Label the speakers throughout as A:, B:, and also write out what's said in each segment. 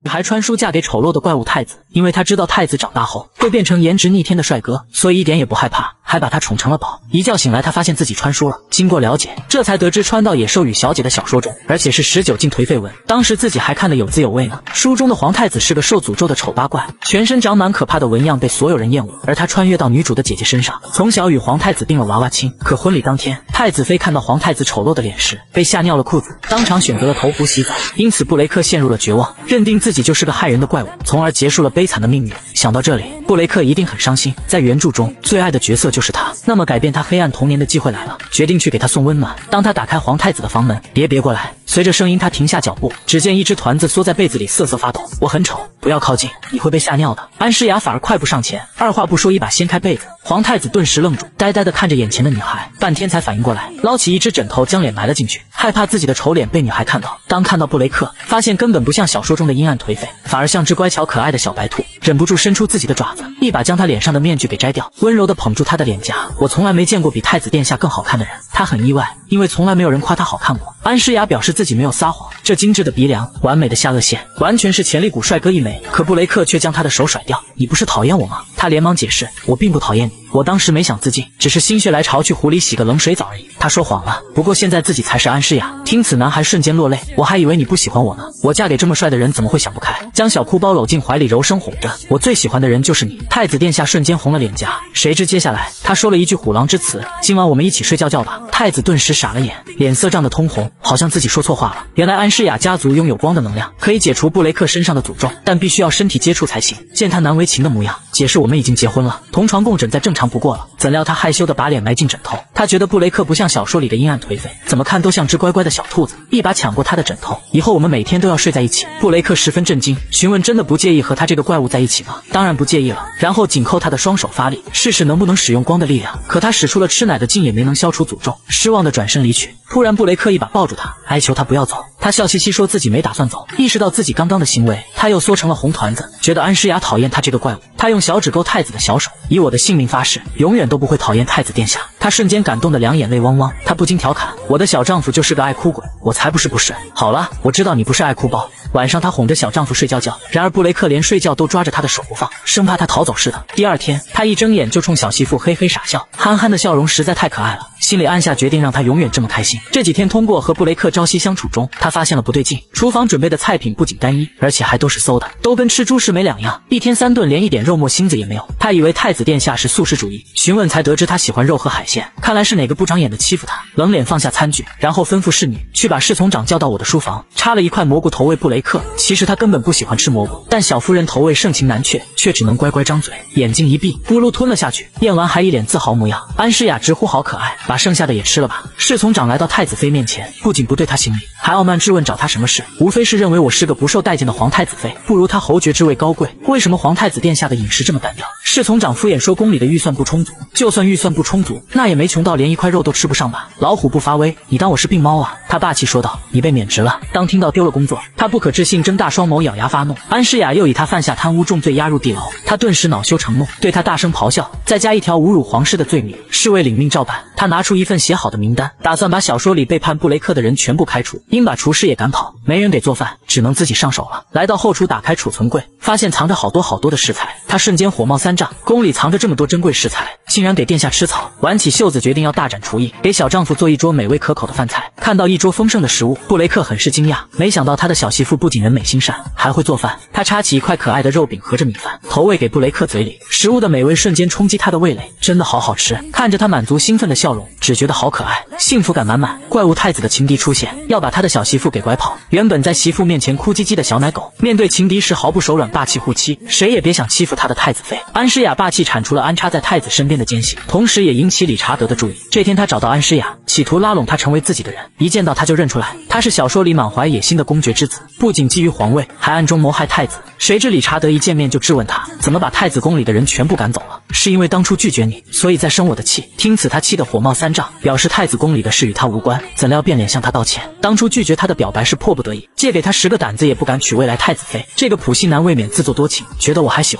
A: 女孩穿书嫁给丑陋的怪物太子，因为她知道太子长大后会变成颜值逆天的帅哥，所以一点也不害怕，还把他宠成了宝。一觉醒来，他发现自己穿书了，经过了解，这才得知穿到野兽与小姐的小说中，而且是19禁颓废文。当时自己还看得有滋有味呢。书中的皇太子是个受诅咒的丑八怪，全身长满可怕的纹样，被所有人厌恶。而他穿越到女主的姐姐身上，从小与皇太子定了娃娃亲。可婚礼当天，太子妃看到皇太子丑陋的脸时，被吓尿了裤子，当场选择了投湖洗澡。因此布雷克陷入了绝望，认定自己就是个害人的怪物，从而结束了悲惨的命运。想到这里，布雷克一定很伤心，在原著中最爱的角色就是他，那么改变他黑暗童年的机会来了，决定去给他送温暖。当他打开皇太子的房门，别过来！随着声音，他停下脚步，只见一只团子缩在被子里瑟瑟发抖。我很丑，不要靠近，你会被吓尿的。安诗雅反而快步上前，二话不说一把掀开被子。皇太子顿时愣住，呆呆地看着眼前的女孩，半天才反应过来，捞起一只枕头将脸埋了进去，害怕自己的丑脸被女孩看到。当看到布雷克，发现根本不像小说中的阴暗颓废，反而像只乖巧可爱的小白兔，忍不住伸出自己的爪子，一把将他脸上的面具给摘掉，温柔地捧住他的脸颊。我从来没见过比太子殿下更好看的人，他很意外，因为从来没有人夸他好看过。安诗雅表示自己没有撒谎，这精致的鼻梁，完美的下颚线，完全是潜力股帅哥一枚。可布雷克却将他的手甩掉，你不是讨厌我吗？他连忙解释，我并不讨厌你，我当时没想自尽，只是心血来潮去湖里洗个冷水澡而已。他说谎了，不过现在自己才是安诗雅。听此，男孩瞬间落泪，我还以为你不喜欢我呢，我嫁给这么帅的人怎么会想不开？将小哭包搂进怀里，柔声哄着，我最喜欢的人就是你。太子殿下瞬间红了脸颊，谁知接下来他说了一句虎狼之词，今晚我们一起睡觉吧。太子顿时傻了眼，脸色涨得通红，好像自己说错话了。原来安诗雅家族拥有光的能量，可以解除布雷克身上的诅咒，但必须要身体接触才行。见他难为情的模样，解释我们已经结婚了，同床共枕再正常不过了。怎料他害羞地把脸埋进枕头，他觉得布雷克不像小说里的阴暗颓废，怎么看都像只乖乖的小兔子，一把抢过他的枕头，以后我们每天都要睡在一起。布雷克十分震惊，询问真的不介意和他这个怪物在一起吗？当然不介意了，然后紧扣他的双手发力，试试能不能使用光的力量。可他使出了吃奶的劲也没能消除诅咒，失望的转身离去。突然布雷克一把抱住他，哀求他不要走。他笑嘻嘻说自己没打算走，意识到自己刚刚的行为，他又缩成了红团子，觉得安诗雅讨厌他这个怪物。他用小指勾太子的小手，以我的性命发誓，永远都不会讨厌太子殿下。他瞬间感动得两眼泪汪汪，他不禁调侃，我的小丈夫就是个爱哭鬼，我才不是。好了，我知道你不是爱哭包。晚上他哄着小丈夫睡觉，然而布雷克连睡觉都抓着他的手不放，生怕他逃走似的。第二天他一睁眼就冲小媳妇嘿嘿傻笑，憨憨的笑容实在太可爱了，心里暗下决定让他永远这么开心。这几天通过和布雷克朝夕相处中，他发现了不对劲，厨房准备的菜品不仅单一，而且还都是馊的，都跟吃猪食没两样，一天3顿连一点肉末星子也没有。他以为太子殿下是素食主义，询问才得知他喜欢肉和海鲜，看来是哪个不长眼的欺负他。冷脸放下餐具，然后吩咐侍女去把侍从长叫到我的书房，插了一块蘑菇投喂布雷克。其实他根本不喜欢吃蘑菇，但小夫人投喂盛情难却，却只能乖乖张嘴，眼睛一闭，咕噜吞了下去。咽完还一脸自豪模样。安诗雅直呼好可爱，把剩下的也吃了吧。侍从长来到太子妃面前，不仅不对他行礼，还傲慢质问找他什么事，无非是认为我是个不受待见的皇太子妃，不如他侯爵之位高贵。为什么皇太子殿下的饮食这么单调？侍从长敷衍说宫里的预算不充足，就算预算不充足，那也没穷到连一块肉都吃不上吧。老虎不发威，你当我是病猫啊？他霸气说道，你被免职了。当听到丢了工作，他不可置信，睁大双眸咬牙发怒。安诗雅又以他犯下贪污重罪押入地牢，他顿时恼羞成怒，对他大声咆哮，再加一条侮辱皇室的罪名。侍卫领命照办，他拿出一份写好的名单，打算把小说里背叛布雷克的人全部开除，应把厨师也赶跑，没人给做饭，只能自己上手了。来到后厨，打开储存柜，发现藏着好多的食材，他瞬间火冒三丈，宫里藏着这么多珍贵食材，竟然给殿下吃草。挽起袖子，决定要大展厨艺，给小丈夫做一桌美味可口的饭菜。看到一桌丰盛的食物，布雷克很是惊讶，没想到他的小媳妇不仅人美心善，还会做饭。他插起一块可爱的肉饼和着米饭，投喂给布雷克嘴里，食物的美味瞬间冲击他的味蕾，真的好好吃。看着他满足兴奋的笑容，只觉得好可爱，幸福感满满。怪物太子的情敌出现，要把他的小媳妇给拐跑。原本在媳妇面前哭唧唧的小奶狗，面对情敌时毫不手软，霸气护妻，谁也别想欺负他的太子妃。安诗雅霸气铲除了安插在太子身边的奸细，同时也引起理查德的注意。这天他找到安诗雅，企图拉拢她成为自己的人，一见到他就认出来，他是小说里满怀野心的公爵之子，不仅觊觎皇位，还暗中谋害太子。谁知理查德一见面就质问他，怎么把太子宫里的人全部赶走了？是因为当初拒绝你，所以在生我的气。听此他气得火冒三丈，表示太子宫里的事与他无关。怎料变脸向他道歉，当初拒绝他的表白是迫不得已，借给他10个胆子也不敢娶未来太子妃。这个普信男未免自作多情，觉得我还喜欢他，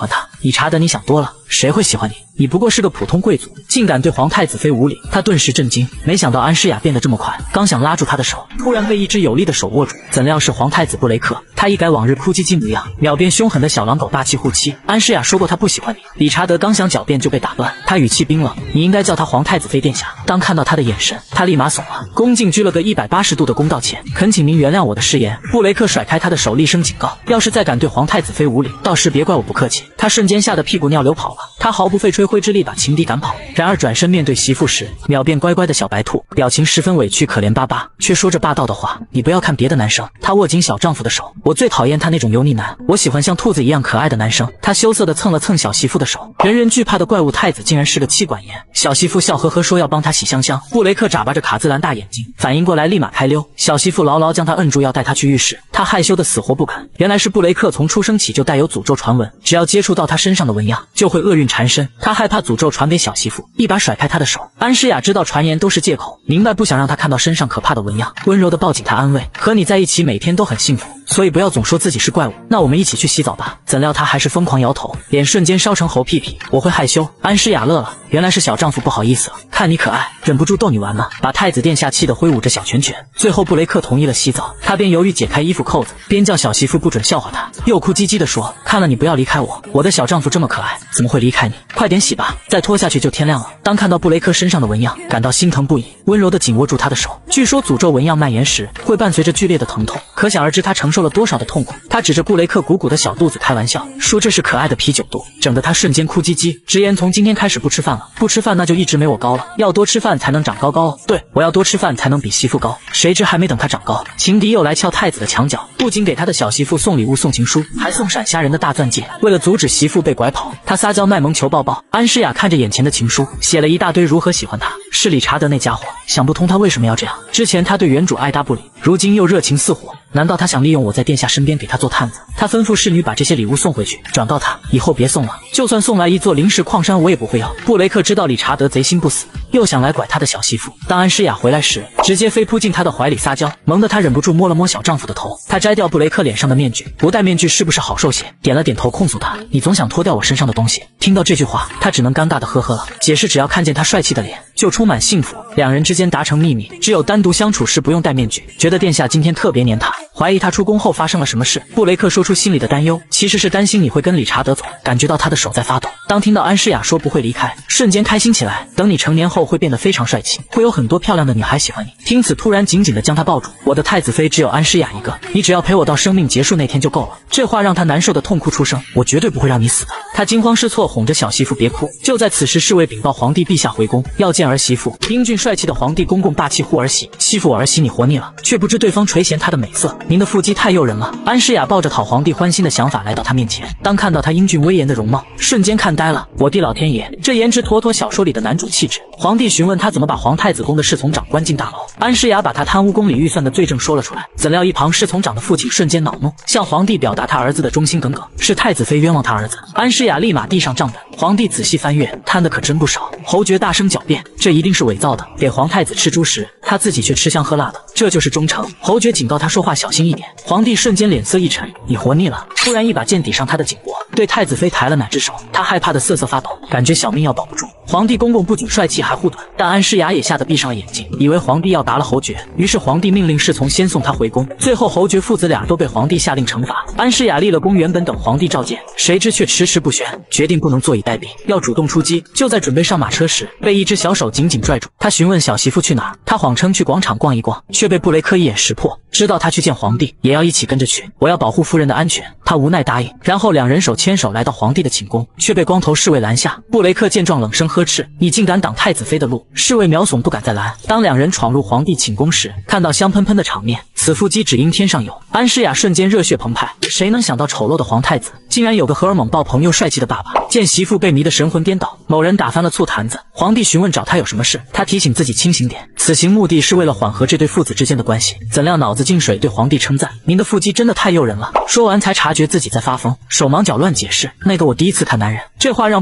A: 理查德，你想多了，谁会喜欢你？你不过是个普通贵族，竟敢对皇太子妃无礼。他顿时震惊，没想到安诗雅变得这么快，刚想拉住他的手，突然被一只有力的手握住，怎料是皇太子布雷克。他一改往日哭唧唧模样，秒变凶狠的小狼狗霸气护妻。安诗雅说过他不喜欢你。理查德刚想狡辩就被打断，他语气冰冷，你应该叫他皇太子妃殿下。当看到他的眼神，他立马怂了，恭敬鞠了个180度的躬道歉，恳请您原谅我的失言。布雷克甩开他的手，厉声警告，要是再敢对皇太子妃无礼，到时别怪我不客气。他瞬间吓得屁股尿流跑了，他毫不费吹灰之力把情敌赶跑。然而转身面对媳妇时，秒变乖乖的小白兔，表情十分委屈可怜巴巴，却说着霸道的话，你不要看别的男生。他握紧小丈夫的手，我最讨厌他那种油腻男，我喜欢像兔子一样可爱的男生。他羞涩地蹭了蹭小媳妇的手，人人惧怕的怪物太子竟然是个妻管严。小媳妇笑呵呵说要帮他洗香香，布雷克眨巴着卡姿兰大眼睛，反应过来立马开溜。小媳妇牢牢将他摁住，要带他去浴室，他害羞的死活不肯。原来是布雷克从出生起就带有诅咒传闻，只要接触到他身上的纹样，就会厄运缠身。他害怕诅咒传给小媳妇，一把甩开他的手。安诗雅知道传言都是借口，明白不想让他看到身上可怕的纹样，温柔的抱紧他安慰，和你在一起每天都很幸福，所以不要总说自己是怪物，那我们一起去洗澡吧。怎料他还是疯狂摇头，脸瞬间烧成猴屁屁，我会害羞。安诗雅乐了，原来是小丈夫不好意思了，看你可爱，忍不住逗你玩嘛，把太子殿下气得挥舞着小拳拳。最后布雷克同意了洗澡，他便犹豫解开衣服扣子，边叫小媳妇不准笑话他，又哭唧唧地说，看了你不要离开我，我的小丈夫这么可爱，怎么会离开你？快点洗吧，再拖下去就天亮了。当看到布雷克身上的纹样，感到心疼不已，温柔地紧握住他的手。据说诅咒纹样蔓延时会伴随着剧烈的疼痛，可想而知他承受了多少的痛苦。他指着布雷克鼓鼓的小肚子开玩笑，说这是可爱的啤酒肚，整得他瞬间哭唧唧，直言从今天开始不吃饭了，不吃饭那就一直没我高了，要多吃饭才能长高高哦。对，我要多吃饭才能比媳妇高。谁知还没等他长高，情敌又来撬太子的墙角，不仅给他的小媳妇送礼物送情书，还送闪瞎人的大钻戒。为了阻止媳妇被拐跑，他撒娇卖萌求抱抱。安诗雅看着眼前的情书，写了一大堆如何喜欢他，是理查德那家伙，想不通他为什么要这样。之前他对原主爱答不理，如今又热情似火，难道他想利用我在殿下身边给他做探子？他吩咐侍女把这些礼物送回去，转告他以后别送了，就算送来一座临时矿山我也不会要。布雷克知道理查德贼心不死，又想来拐他的小媳妇。当安诗雅回来时，直接飞扑进他的怀里撒娇，萌得他忍不住摸了摸小丈夫的头。他摘掉布雷克脸上的面具，不戴面具是不是好受些？点了点头控诉他，你总想脱掉我身上的东西。听到这句话，他只能尴尬的呵呵了，解释只要看见他帅气的脸就充满幸福。两人之间达成秘密，只有单独相处时不用戴面具。觉得殿下今天特别黏他，怀疑他出宫后发生了什么事。布雷克说出心里的担忧，其实是担心你会跟理查德走，感觉到他的手在发抖。当听到安诗雅说不会离开，瞬间开心起来，等你成年后会变得非常帅气，会有很多漂亮的女孩喜欢你。听此突然紧紧地将他抱住，我的太子妃只有安诗雅一个，你只要陪我到生命结束那天就够了。这话让他难受的痛哭出声，我绝对不会让你死的。他惊慌失措哄着小媳妇别哭。就在此时，侍卫禀报皇帝陛下回宫，要见儿媳妇。英俊帅气的皇帝公公霸气护儿媳，欺负我儿媳你活腻了，却不知对方垂涎她的美色，您的腹肌太诱人了。安诗雅抱着讨皇帝欢心的想法来到他面前，当看到他英俊威严的容貌，瞬间看呆了。我的老天爷，这颜值妥妥小说里的男主气质。皇帝询问他怎么把皇太子宫的侍从长关进大牢，安诗雅把他贪污宫里预算的罪证说了出来。怎料一旁侍从长的父亲瞬间恼怒，向皇帝表达他儿子的忠心耿耿，是太子妃冤枉他儿子。安诗雅立马递上账本，皇帝仔细翻阅，贪的可真不少。侯爵大声狡辩，这一定是伪造的，给皇太子吃猪食，他自己却吃香喝辣的，这就是忠诚。侯爵警告他说话小心一点。皇帝瞬间脸色一沉，你活腻了。突然一把剑抵上他的颈脖，对太子妃抬了哪只手，他害怕的瑟瑟发抖，感觉小命要保不住。皇帝公公不仅帅气还护短，但安诗雅也吓得闭上了眼睛，以为皇帝要打了侯爵，于是皇帝命令侍从先送他回宫。最后侯爵父子俩都被皇帝下令惩罚。安诗雅立了功，原本等皇帝召见，谁知却迟迟不宣，决定不能坐以待毙，要主动出击。就在准备上马车时，被一只小手紧紧拽住。他询问小媳妇去哪儿，他谎称去广场逛一逛，却被布雷克一眼识破，知道他去见皇帝，也要一起跟着去。我要保护夫人的安全，他无奈答应。然后两人手牵手来到皇帝的寝宫，却被光头侍卫拦下。布雷克见状冷声呵斥，你竟敢挡太子妃的路！侍卫秒怂不敢再拦。当两人闯入皇帝寝宫时，看到香喷喷的场面，此腹肌只应天上有。安诗雅瞬间热血澎湃，谁能想到丑陋的皇太子竟然有个荷尔蒙爆棚又帅气的爸爸。见媳妇被迷得神魂颠倒，某人打翻了醋坛子，皇帝询问找他有什么事，他提醒自己清醒点，此行目的是为了缓和这对父子之间的关系。怎料脑子进水，对皇帝称赞，您的腹肌真的太诱人了。说完才察觉自己在发疯，手忙脚乱解释，那个我第一次看男人。这话让布雷克震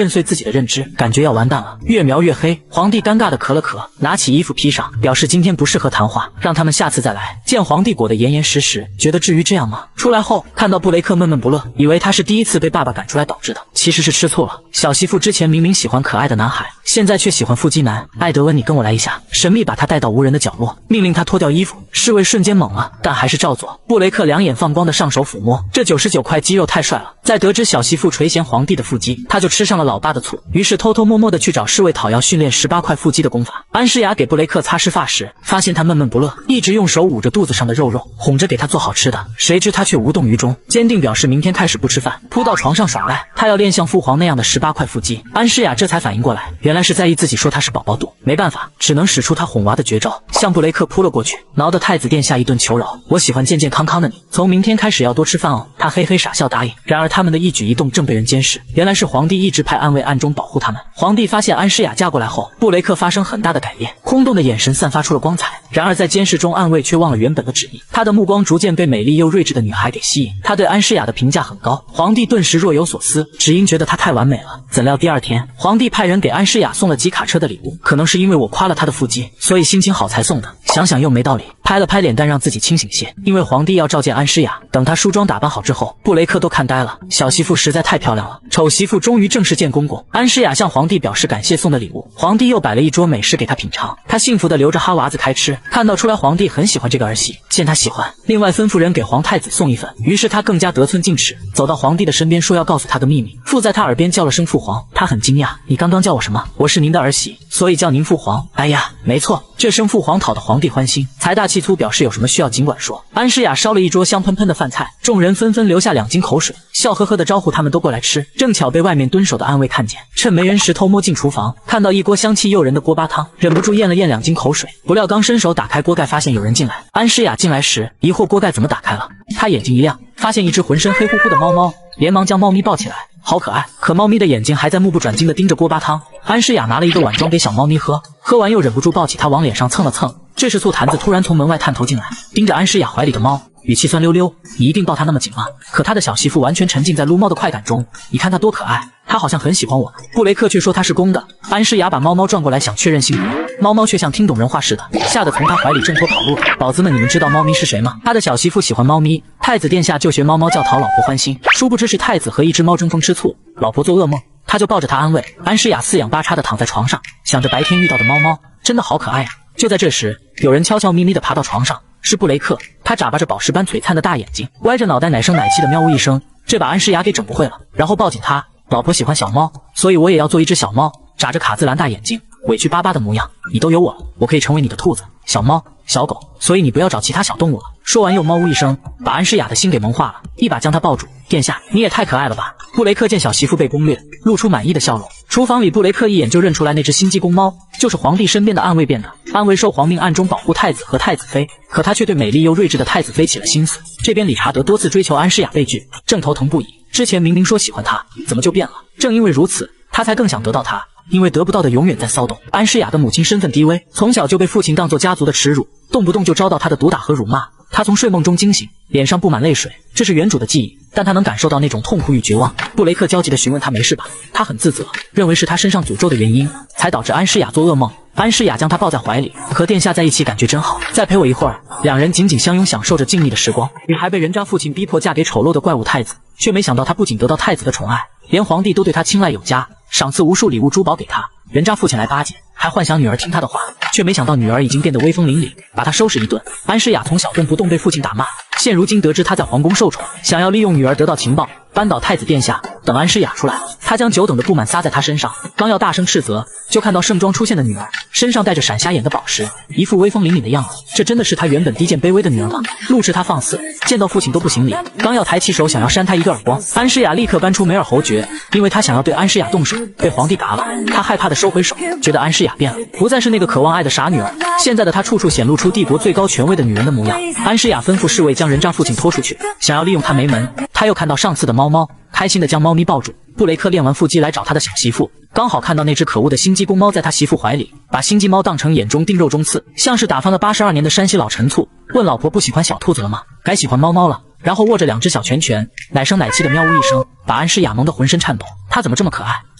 A: 震碎自己的认知，感觉要完蛋了，越描越黑。皇帝尴尬的咳了咳，拿起衣服披上，表示今天不适合谈话，让他们下次再来。见皇帝裹得严严实实，觉得至于这样吗？出来后看到布雷克闷闷不乐，以为他是第一次被爸爸赶出来导致的，其实是吃醋了。小媳妇之前明明喜欢可爱的男孩，现在却喜欢腹肌男。艾德温，你跟我来一下。神秘把他带到无人的角落，命令他脱掉衣服。侍卫瞬间懵了，但还是照做。布雷克两眼放光的上手抚摸，这99块肌肉太帅了。在得知小媳妇垂涎皇帝的腹肌，他就吃上了老爸的醋，于是偷偷摸摸的去找侍卫讨要训练18块腹肌的功法。安诗雅给布雷克擦拭发时，发现他闷闷不乐，一直用手捂着肚子上的肉，哄着给他做好吃的，谁知他却无动于衷，坚定表示明天开始不吃饭，扑到床上耍赖。他要练像父皇那样的18块腹肌。安诗雅这才反应过来，原来是在意自己说他是宝宝肚，没办法，只能使出他哄娃的绝招，向布雷克扑了过去，挠得太子殿下一顿求饶。我喜欢健健康康的你，从明天开始要多吃饭哦。他嘿嘿傻笑答应。然而他们的一举一动正被人监视，原来是皇帝一直派暗卫暗中保护他们。皇帝发现安诗雅嫁过来后，布雷克发生很大的改变，空洞的眼神散发出了光彩。然而在监视中，暗卫却忘了原本的旨意，他的目光逐渐被美丽又睿智的女孩给吸引。他对安诗雅的评价很高，皇帝顿时若有所思，只因觉得她太完美了。怎料第二天，皇帝派人给安诗雅送了几卡车的礼物，可能是因为我夸了她的腹肌，所以心情好才送的。想想又没道理，拍了拍脸蛋让自己清醒些，因为皇帝要召见安诗雅。等她梳妆打扮好之后，布雷克都看呆了，小媳妇实在太漂亮了，丑媳妇终于正式见公公。安诗雅向皇帝表示感谢送的礼物，皇帝又摆了一桌美食给她品尝，她幸福的留着哈娃子开吃，看到出来皇帝很喜欢这个儿媳，见她喜欢，另外吩咐人给皇太子送一份，于是她更加得寸进尺，走到皇帝的身边说要告诉他个秘密，附在他耳边叫了声父皇。他很惊讶，你刚刚叫我什么？我是您的儿媳，所以叫您父皇。哎呀，没错，这声父皇讨得皇帝欢心，财大气粗表示有什么需要尽管说。安诗雅烧了一桌香喷喷的饭菜，众人纷纷流下2斤口水，笑呵呵的招呼他们都过来吃。正巧被外面蹲守的暗卫看见，趁没人时偷摸进厨房，看到一锅香气诱人的锅巴汤，忍不住咽了咽2斤口水。不料刚伸手打开锅盖，发现有人进来。安诗雅进来时疑惑锅盖怎么打开了，她眼睛一亮，发现一只浑身黑乎乎的猫猫，连忙将猫咪抱起来，好可爱。可猫咪的眼睛还在目不转睛地盯着锅巴汤。安诗雅拿了一个碗装给小猫咪喝，喝完又忍不住抱起它往脸上蹭了蹭。这时醋坛子突然从门外探头进来，盯着安诗雅怀里的猫，语气酸溜溜，你一定抱它那么紧吗？可他的小媳妇完全沉浸在撸猫的快感中，你看它多可爱，它好像很喜欢我。布雷克却说它是公的。安诗雅把猫猫转过来想确认性别，猫猫却像听懂人话似的，吓得从他怀里挣脱跑路了。宝子们，你们知道猫咪是谁吗？他的小媳妇喜欢猫咪，太子殿下就学猫猫叫讨老婆欢心，殊不知是太子和一只猫争风吃醋，老婆做噩梦，他就抱着它安慰。安诗雅四仰八叉的躺在床上，想着白天遇到的猫猫真的好可爱啊。就在这时，有人悄悄咪咪地爬到床上，是布雷克。他眨巴着宝石般璀璨的大眼睛，歪着脑袋奶声奶气的喵呜一声，这把安诗雅给整不会了。然后抱紧他，老婆喜欢小猫，所以我也要做一只小猫，眨着卡姿兰大眼睛，委屈巴巴的模样。你都有我了，我可以成为你的兔子、小猫、小狗，所以你不要找其他小动物了。说完又猫呜一声，把安诗雅的心给萌化了，一把将她抱住。殿下，你也太可爱了吧！布雷克见小媳妇被攻略，露出满意的笑容。厨房里，布雷克一眼就认出来那只心机公猫就是皇帝身边的暗卫变的。暗卫受皇命暗中保护太子和太子妃，可他却对美丽又睿智的太子妃起了心思。这边理查德多次追求安诗雅被拒，正头疼不已。之前明明说喜欢她，怎么就变了？正因为如此，他才更想得到她。因为得不到的永远在骚动。安诗雅的母亲身份低微，从小就被父亲当作家族的耻辱，动不动就遭到他的毒打和辱骂。他从睡梦中惊醒，脸上布满泪水，这是原主的记忆，但他能感受到那种痛苦与绝望。布雷克焦急地询问他没事吧，他很自责，认为是他身上诅咒的原因，才导致安诗雅做噩梦。安诗雅将他抱在怀里，和殿下在一起感觉真好，再陪我一会儿。两人紧紧相拥，享受着静谧的时光。女孩被人渣父亲逼迫嫁给丑陋的怪物太子，却没想到她不仅得到太子的宠爱，连皇帝都对她青睐有加，赏赐无数礼物珠宝给她。人渣父亲来巴结，还幻想女儿听他的话，却没想到女儿已经变得威风凛凛，把他收拾一顿。安诗雅从小动不动被父亲打骂，现如今得知他在皇宫受宠，想要利用女儿得到情报，扳倒太子殿下。等安诗雅出来，他将久等的不满撒在她身上，刚要大声斥责，就看到盛装出现的女儿，身上带着闪瞎眼的宝石，一副威风凛凛的样子。这真的是他原本低贱卑微的女儿吗？怒斥他放肆，见到父亲都不行礼，刚要抬起手想要扇他一个耳光，安诗雅立刻搬出梅尔侯爵，因为他想要对安诗雅动手，被皇帝打了。他害怕的收回手，觉得安诗雅变了，不再是那个渴望爱的傻女儿，现在的她处处显露出帝国最高权威的女人的模样。安诗雅吩咐侍卫将人渣父亲拖出去，想要利用他没门。他又看到上次的猫猫，开心的将猫咪抱住。布雷克练完腹肌来找他的小媳妇，刚好看到那只可恶的心机公猫在他媳妇怀里，把心机猫当成眼中钉肉中刺，像是打翻了82年的山西老陈醋。问老婆不喜欢小兔子了吗？改喜欢猫猫了。然后握着两只小拳拳，奶声奶气的喵呜一声，把安诗雅萌得浑身颤抖。她怎么这么可爱？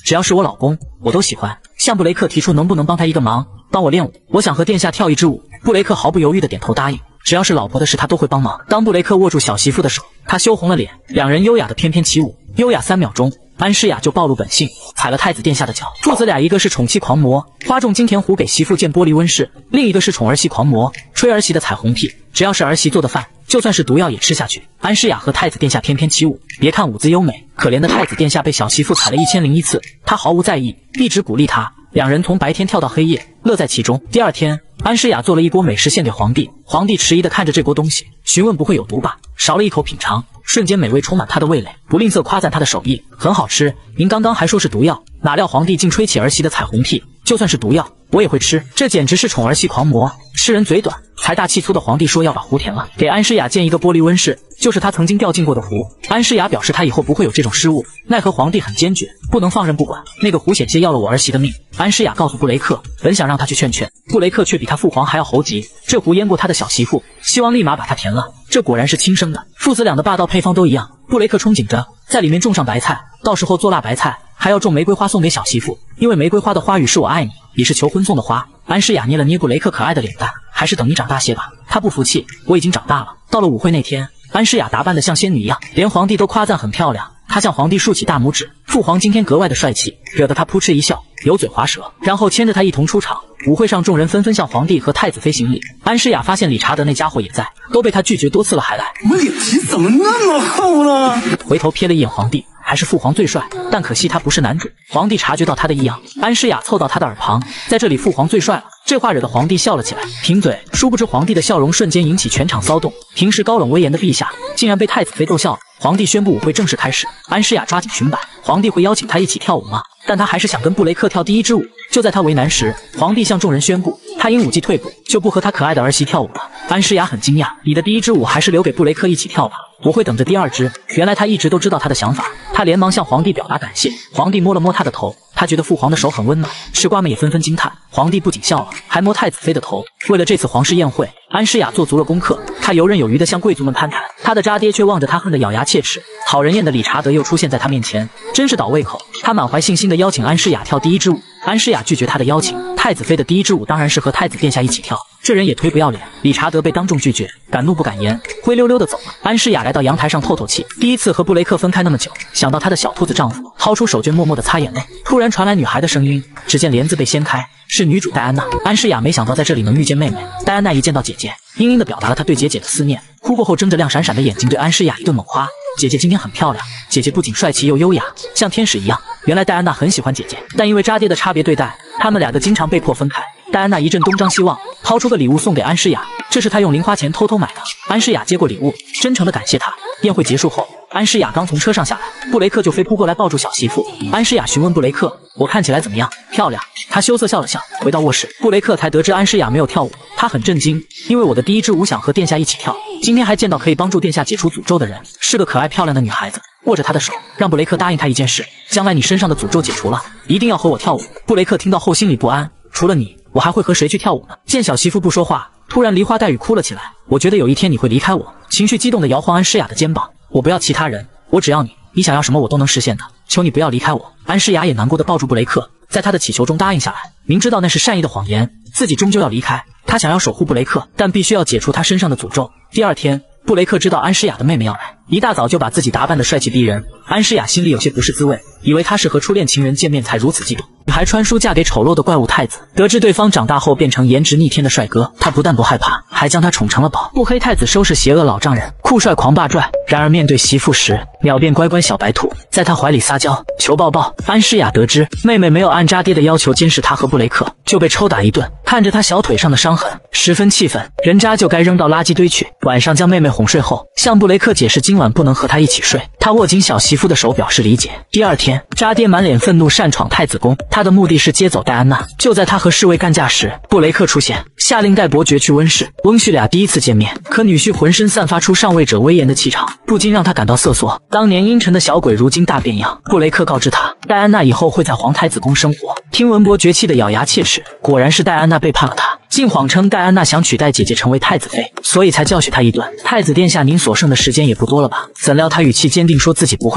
A: 只要是我老公，我都喜欢。向布雷克提出能不能帮他一个忙，帮我练舞，我想和殿下跳一支舞。布雷克毫不犹豫地点头答应。只要是老婆的事，他都会帮忙。当布雷克握住小媳妇的手，他羞红了脸，两人优雅的翩翩起舞。优雅3秒钟，安诗雅就暴露本性，踩了太子殿下的脚。父子俩一个是宠妻狂魔，花重金田虎给媳妇建玻璃温室；另一个是宠儿媳狂魔，吹儿媳的彩虹屁。只要是儿媳做的饭，就算是毒药也吃下去。安诗雅和太子殿下翩翩起舞，别看舞姿优美，可怜的太子殿下被小媳妇踩了1001次，他毫无在意，一直鼓励他。两人从白天跳到黑夜，乐在其中。第二天，安诗雅做了一锅美食献给皇帝，皇帝迟疑地看着这锅东西，询问不会有毒吧？勺了一口品尝，瞬间美味充满他的味蕾，不吝啬夸赞他的手艺很好吃。您刚刚还说是毒药，哪料皇帝竟吹起儿媳的彩虹屁。就算是毒药，我也会吃，这简直是宠儿媳狂魔，吃人嘴短。财大气粗的皇帝说要把湖填了，给安诗雅建一个玻璃温室，就是他曾经掉进过的湖。安诗雅表示他以后不会有这种失误，奈何皇帝很坚决，不能放任不管。那个湖险些要了我儿媳的命。安诗雅告诉布雷克，本想让他去劝劝，布雷克却比他父皇还要猴急，这湖淹过他的小媳妇，希望立马把他填了。这果然是亲生的，父子俩的霸道配方都一样。布雷克憧憬着在里面种上白菜，到时候做辣白菜，还要种玫瑰花送给小媳妇，因为玫瑰花的花语是我爱你，也是求婚送的花。安诗雅捏了捏布雷克可爱的脸蛋，还是等你长大些吧。他不服气，我已经长大了。到了舞会那天，安诗雅打扮得像仙女一样，连皇帝都夸赞很漂亮。她向皇帝竖起大拇指，父皇今天格外的帅气，惹得他扑哧一笑，油嘴滑舌，然后牵着他一同出场。舞会上众人纷纷向皇帝和太子妃行礼。安诗雅发现理查德那家伙也在，都被他拒绝多次了还来。
B: 我脸皮怎么那么厚呢？
A: 回头瞥了一眼皇帝，还是父皇最帅，但可惜他不是男主。皇帝察觉到他的异样，安诗雅凑到他的耳旁，在这里父皇最帅了。这话惹得皇帝笑了起来，贫嘴。殊不知皇帝的笑容瞬间引起全场骚动，平时高冷威严的陛下竟然被太子妃逗笑了。皇帝宣布舞会正式开始，安诗雅抓紧裙摆。皇帝会邀请他一起跳舞吗？但他还是想跟布雷克跳第一支舞。就在他为难时，皇帝向众人宣布，他因舞技退步，就不和他可爱的儿媳跳舞了。安诗雅很惊讶，你的第一支舞还是留给布雷克一起跳吧，我会等着第二支。原来他一直都知道他的想法，他连忙向皇帝表达感谢。皇帝摸了摸他的头，他觉得父皇的手很温暖，吃瓜们也纷纷惊叹。皇帝不仅笑了，还摸太子妃的头。为了这次皇室宴会，安诗雅做足了功课，她游刃有余地向贵族们攀谈，她的渣爹却望着她恨得咬牙切齿。讨人厌的理查德又出现在他面前，真是倒胃口。他满怀信心地邀请安诗雅跳第一支舞，安诗雅拒绝他的邀请。太子妃的第一支舞当然是和太子殿下一起跳，这人也忒不要脸。理查德被当众拒绝，敢怒不敢言，灰溜溜地走了。安诗雅来到阳台上透透气，第一次和布雷克分开那么久，想到她的小兔子丈夫，掏出手绢默默地擦眼泪。突然传来女孩的声音，只见帘子被掀开，是女主戴安娜。安诗雅没想到在这里能遇见妹妹。戴安娜一见到姐姐，殷殷地表达了她对姐姐的思念，哭过后睁着亮闪闪的眼睛对安诗雅一顿猛夸，姐姐今天很漂亮，姐姐不仅帅气又优雅，像天使一样。原来戴安娜很喜欢姐姐，但因为渣爹的差别对待，他们俩经常被迫分开。戴安娜一阵东张西望，掏出个礼物送给安诗雅，这是她用零花钱偷偷买的。安诗雅接过礼物，真诚地感谢她。宴会结束后，安诗雅刚从车上下来，布雷克就飞扑过来抱住小媳妇。安诗雅询问布雷克，我看起来怎么样？漂亮。他羞涩笑了笑，回到卧室，布雷克才得知安诗雅没有跳舞，他很震惊，因为我的第一支舞想和殿下一起跳，今天还见到可以帮助殿下解除诅咒的人，是个可爱漂亮的女孩子。握着他的手，让布雷克答应他一件事，将来你身上的诅咒解除了，一定要和我跳舞。布雷克听到后心里不安，除了你，我还会和谁去跳舞呢？见小媳妇不说话，突然梨花带雨哭了起来。我觉得有一天你会离开我，情绪激动地摇晃安诗雅的肩膀。我不要其他人，我只要你，你想要什么我都能实现的，求你不要离开我。安诗雅也难过地抱住布雷克，在他的祈求中答应下来，明知道那是善意的谎言，自己终究要离开。他想要守护布雷克，但必须要解除他身上的诅咒。第二天，布雷克知道安诗雅的妹妹要来，一大早就把自己打扮得帅气逼人。安诗雅心里有些不是滋味，以为他是和初恋情人见面才如此激动。女孩穿书嫁给丑陋的怪物太子，得知对方长大后变成颜值逆天的帅哥，她不但不害怕，还将他宠成了宝。腹黑太子收拾邪恶老丈人，酷帅狂霸拽。然而面对媳妇时，秒变乖乖小白兔，在他怀里撒娇求抱抱。安诗雅得知妹妹没有按渣爹的要求监视他和布雷克，就被抽打一顿。看着他小腿上的伤痕，十分气愤，人渣就该扔到垃圾堆去。晚上将妹妹哄睡后，向布雷克解释今晚不能和他一起睡。他握紧小媳妇的手表示理解。第二天，渣爹满脸愤怒擅闯太子宫，他的目的是接走戴安娜。就在他和侍卫干架时，布雷克出现，下令带伯爵去温室。翁婿俩第一次见面，可女婿浑身散发出上位者威严的气场，不禁让他感到瑟缩。当年阴沉的小鬼如今大变样。布雷克告知他，戴安娜以后会在皇太子宫生活。听闻伯爵气得咬牙切齿，果然是戴安娜背叛了他，竟谎称戴安娜想取代姐姐成为太子妃，所以才教训他一顿。太子殿下，您所剩的时间也不多了吧？怎料他语气坚定，说自己不会死，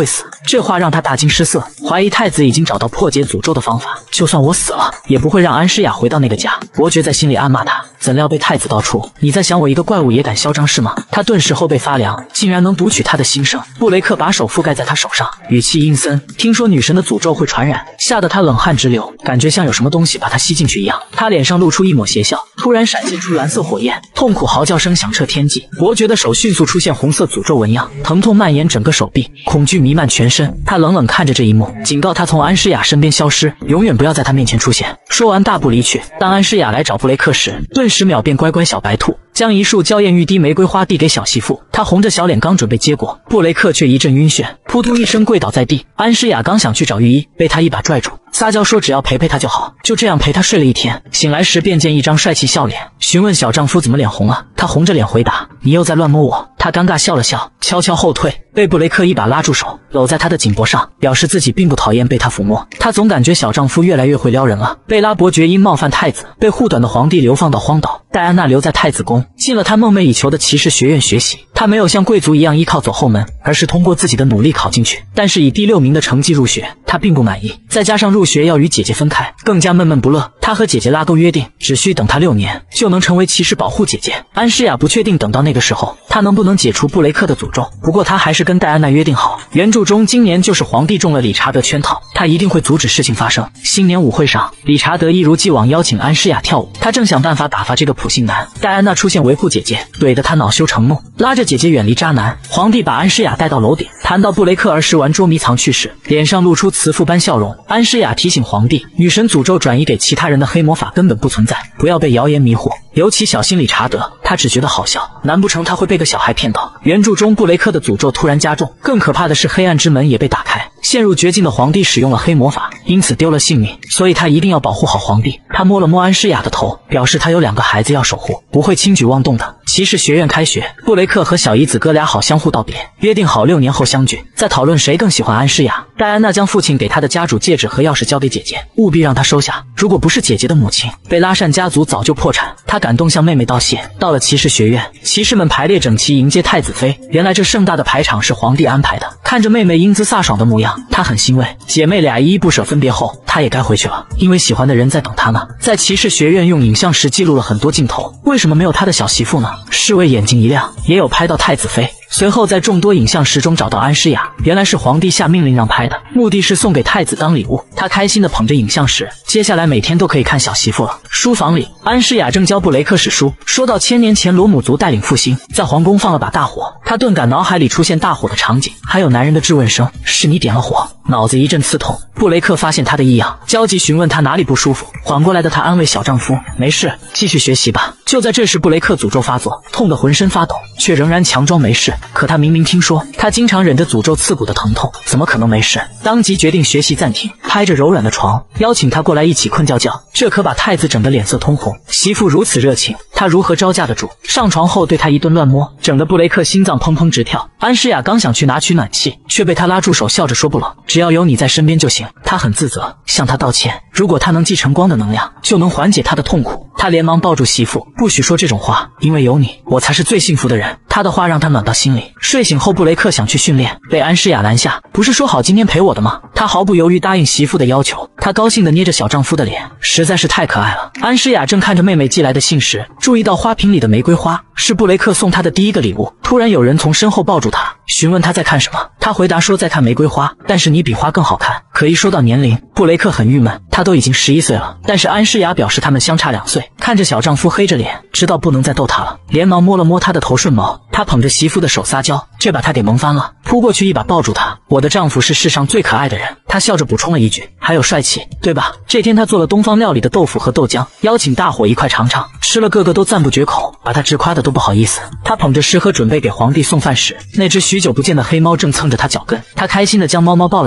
A: 这话让他大惊失色，怀疑太子已经找到破解诅咒的方法。就算我死了，也不会让安诗雅回到那个家。伯爵在心里暗骂他，怎料被太子道出：“你在想我一个怪物也敢嚣张是吗？”他顿时后背发凉，竟然能读取他的心声。布雷克把手覆盖在他手上，语气阴森：“听说女神的诅咒会传染。”吓得他冷汗直流，感觉像有什么东西把他吸进去一样。他脸上露出一抹邪笑，突然闪现出蓝色火焰，痛苦嚎叫声响彻天际。伯爵的手迅速出现红色诅咒纹样，疼痛蔓延整个手臂，恐惧弥漫全身。他冷冷看着这一幕，警告他从安诗雅身边消失，永远不要在他面前出现。说完大步离去。当安诗雅来找布雷克时，顿时秒变乖乖小白兔，将一束娇艳欲滴玫瑰花递给小媳妇。她红着小脸刚准备接过，布雷克却一阵晕眩，扑通一声跪倒在地。安诗雅刚想去找御医，被他一把拽住，撒娇说只要陪陪他就好。就这样陪他睡了一天，醒来时便见一张帅气笑脸，询问小丈夫怎么脸红了。他红着脸回答：“你又在乱摸我。”他尴尬笑了笑，悄悄后退，被布雷克一把拉住手，搂在他的颈脖上，表示自己并不讨厌被他抚摸。他总感觉小丈夫越来越会撩人了。贝拉伯爵因冒犯太子，被护短的皇帝流放到荒岛，戴安娜留在太子宫，进了他梦寐以求的骑士学院学习。他没有像贵族一样依靠走后门，而是通过自己的努力考进去，但是以第6名的成绩入学，他并不满意。再加上入学要与姐姐分开，更加闷闷不乐。他和姐姐拉钩约定，只需等他6年，就能成为骑士保护姐姐。安诗雅不确定等到那个时候，他能不能解除布雷克的诅咒。不过他还是跟戴安娜约定好，原著中今年就是皇帝中了理查德圈套，他一定会阻止事情发生。新年舞会上，理查德一如既往邀请安诗雅跳舞，他正想办法打发这个普信男。戴安娜出现维护姐姐，怼得他恼羞成怒，拉着姐姐远离渣男。皇帝把安诗雅带到楼顶，谈到布雷克儿时玩捉迷藏趣事，脸上露出慈父般笑容。安诗雅提醒皇帝，女神诅咒转移给其他人的黑魔法根本不存在，不要被谣言迷惑，尤其小心理查德。他只觉得好笑，难不成他会被个小孩骗到？原著中布雷克的诅咒突然加重，更可怕的是黑暗之门也被打开。陷入绝境的皇帝使用了黑魔法，因此丢了性命，所以他一定要保护好皇帝。他摸了摸安诗雅的头，表示他有2个孩子要守护，不会轻举妄动的。骑士学院开学，布雷克和小姨子哥俩好相互道别，约定好6年后相聚，在讨论谁更喜欢安诗雅。戴安娜将父亲给她的家主戒指和钥匙交给姐姐，务必让她收下。如果不是姐姐的母亲，贝拉善家族早就破产。她感动向妹妹道谢。到了骑士学院，骑士们排列整齐迎接太子妃。原来这盛大的排场是皇帝安排的。看着妹妹英姿飒爽的模样，她很欣慰。姐妹俩依依不舍分别后，她也该回去了，因为喜欢的人在等她呢。在骑士学院用影像时记录了很多镜头，为什么没有她的小媳妇呢？侍卫眼睛一亮，也有拍到太子妃。随后在众多影像石中找到安诗雅，原来是皇帝下命令让拍的，目的是送给太子当礼物。他开心地捧着影像石，接下来每天都可以看小媳妇了。书房里，安诗雅正教布雷克史书，说到1000年前罗姆族带领复兴，在皇宫放了把大火，他顿感脑海里出现大火的场景，还有男人的质问声：“是你点了火？”脑子一阵刺痛。布雷克发现他的异样，焦急询问他哪里不舒服。缓过来的他安慰小丈夫：“没事，继续学习吧。”就在这时，布雷克诅咒发作，痛得浑身发抖，却仍然强装没事。可他明明听说他经常忍着诅咒刺骨的疼痛，怎么可能没事？当即决定学习暂停，拍着柔软的床，邀请他过来一起困觉觉。这可把太子整得脸色通红。媳妇如此热情，他如何招架得住？上床后对他一顿乱摸，整得布雷克心脏砰砰直跳。安诗雅刚想去拿取暖气，却被他拉住手，笑着说不冷，只要有你在身边就行。他很自责，向他道歉。如果他能继承光的能量，就能缓解他的痛苦。他连忙抱住媳妇，不许说这种话，因为有你，我才是最幸福的人。他的话让他暖到心里。睡醒后，布雷克想去训练，被安诗雅拦下。不是说好今天陪我的吗？他毫不犹豫答应媳妇的要求。他高兴地捏着小丈夫的脸，实在是太可爱了。安诗雅正看着妹妹寄来的信时，注意到花瓶里的玫瑰花是布雷克送她的第一个礼物。突然有人从身后抱住她，询问她在看什么。她回答说在看玫瑰花，但是你比花更好看。可一说到年龄，布雷克很郁闷，他都已经11岁了，但是安诗雅表示他们相差2岁。看着小丈夫黑着脸，知道不能再逗他了，连忙摸了摸他的头顺毛。他捧着媳妇的手撒娇，这把他给萌翻了，扑过去一把抱住他。我的丈夫是世上最可爱的人。他笑着补充了一句，还有帅气，对吧？这天他做了东方料理的豆腐和豆浆，邀请大伙一块尝尝，吃了个个都赞不绝口，把他直夸的都不好意思。他捧着食盒准备给皇帝送饭时，那只许久不见的黑猫正蹭着他脚跟，他开心的将猫猫抱了起来。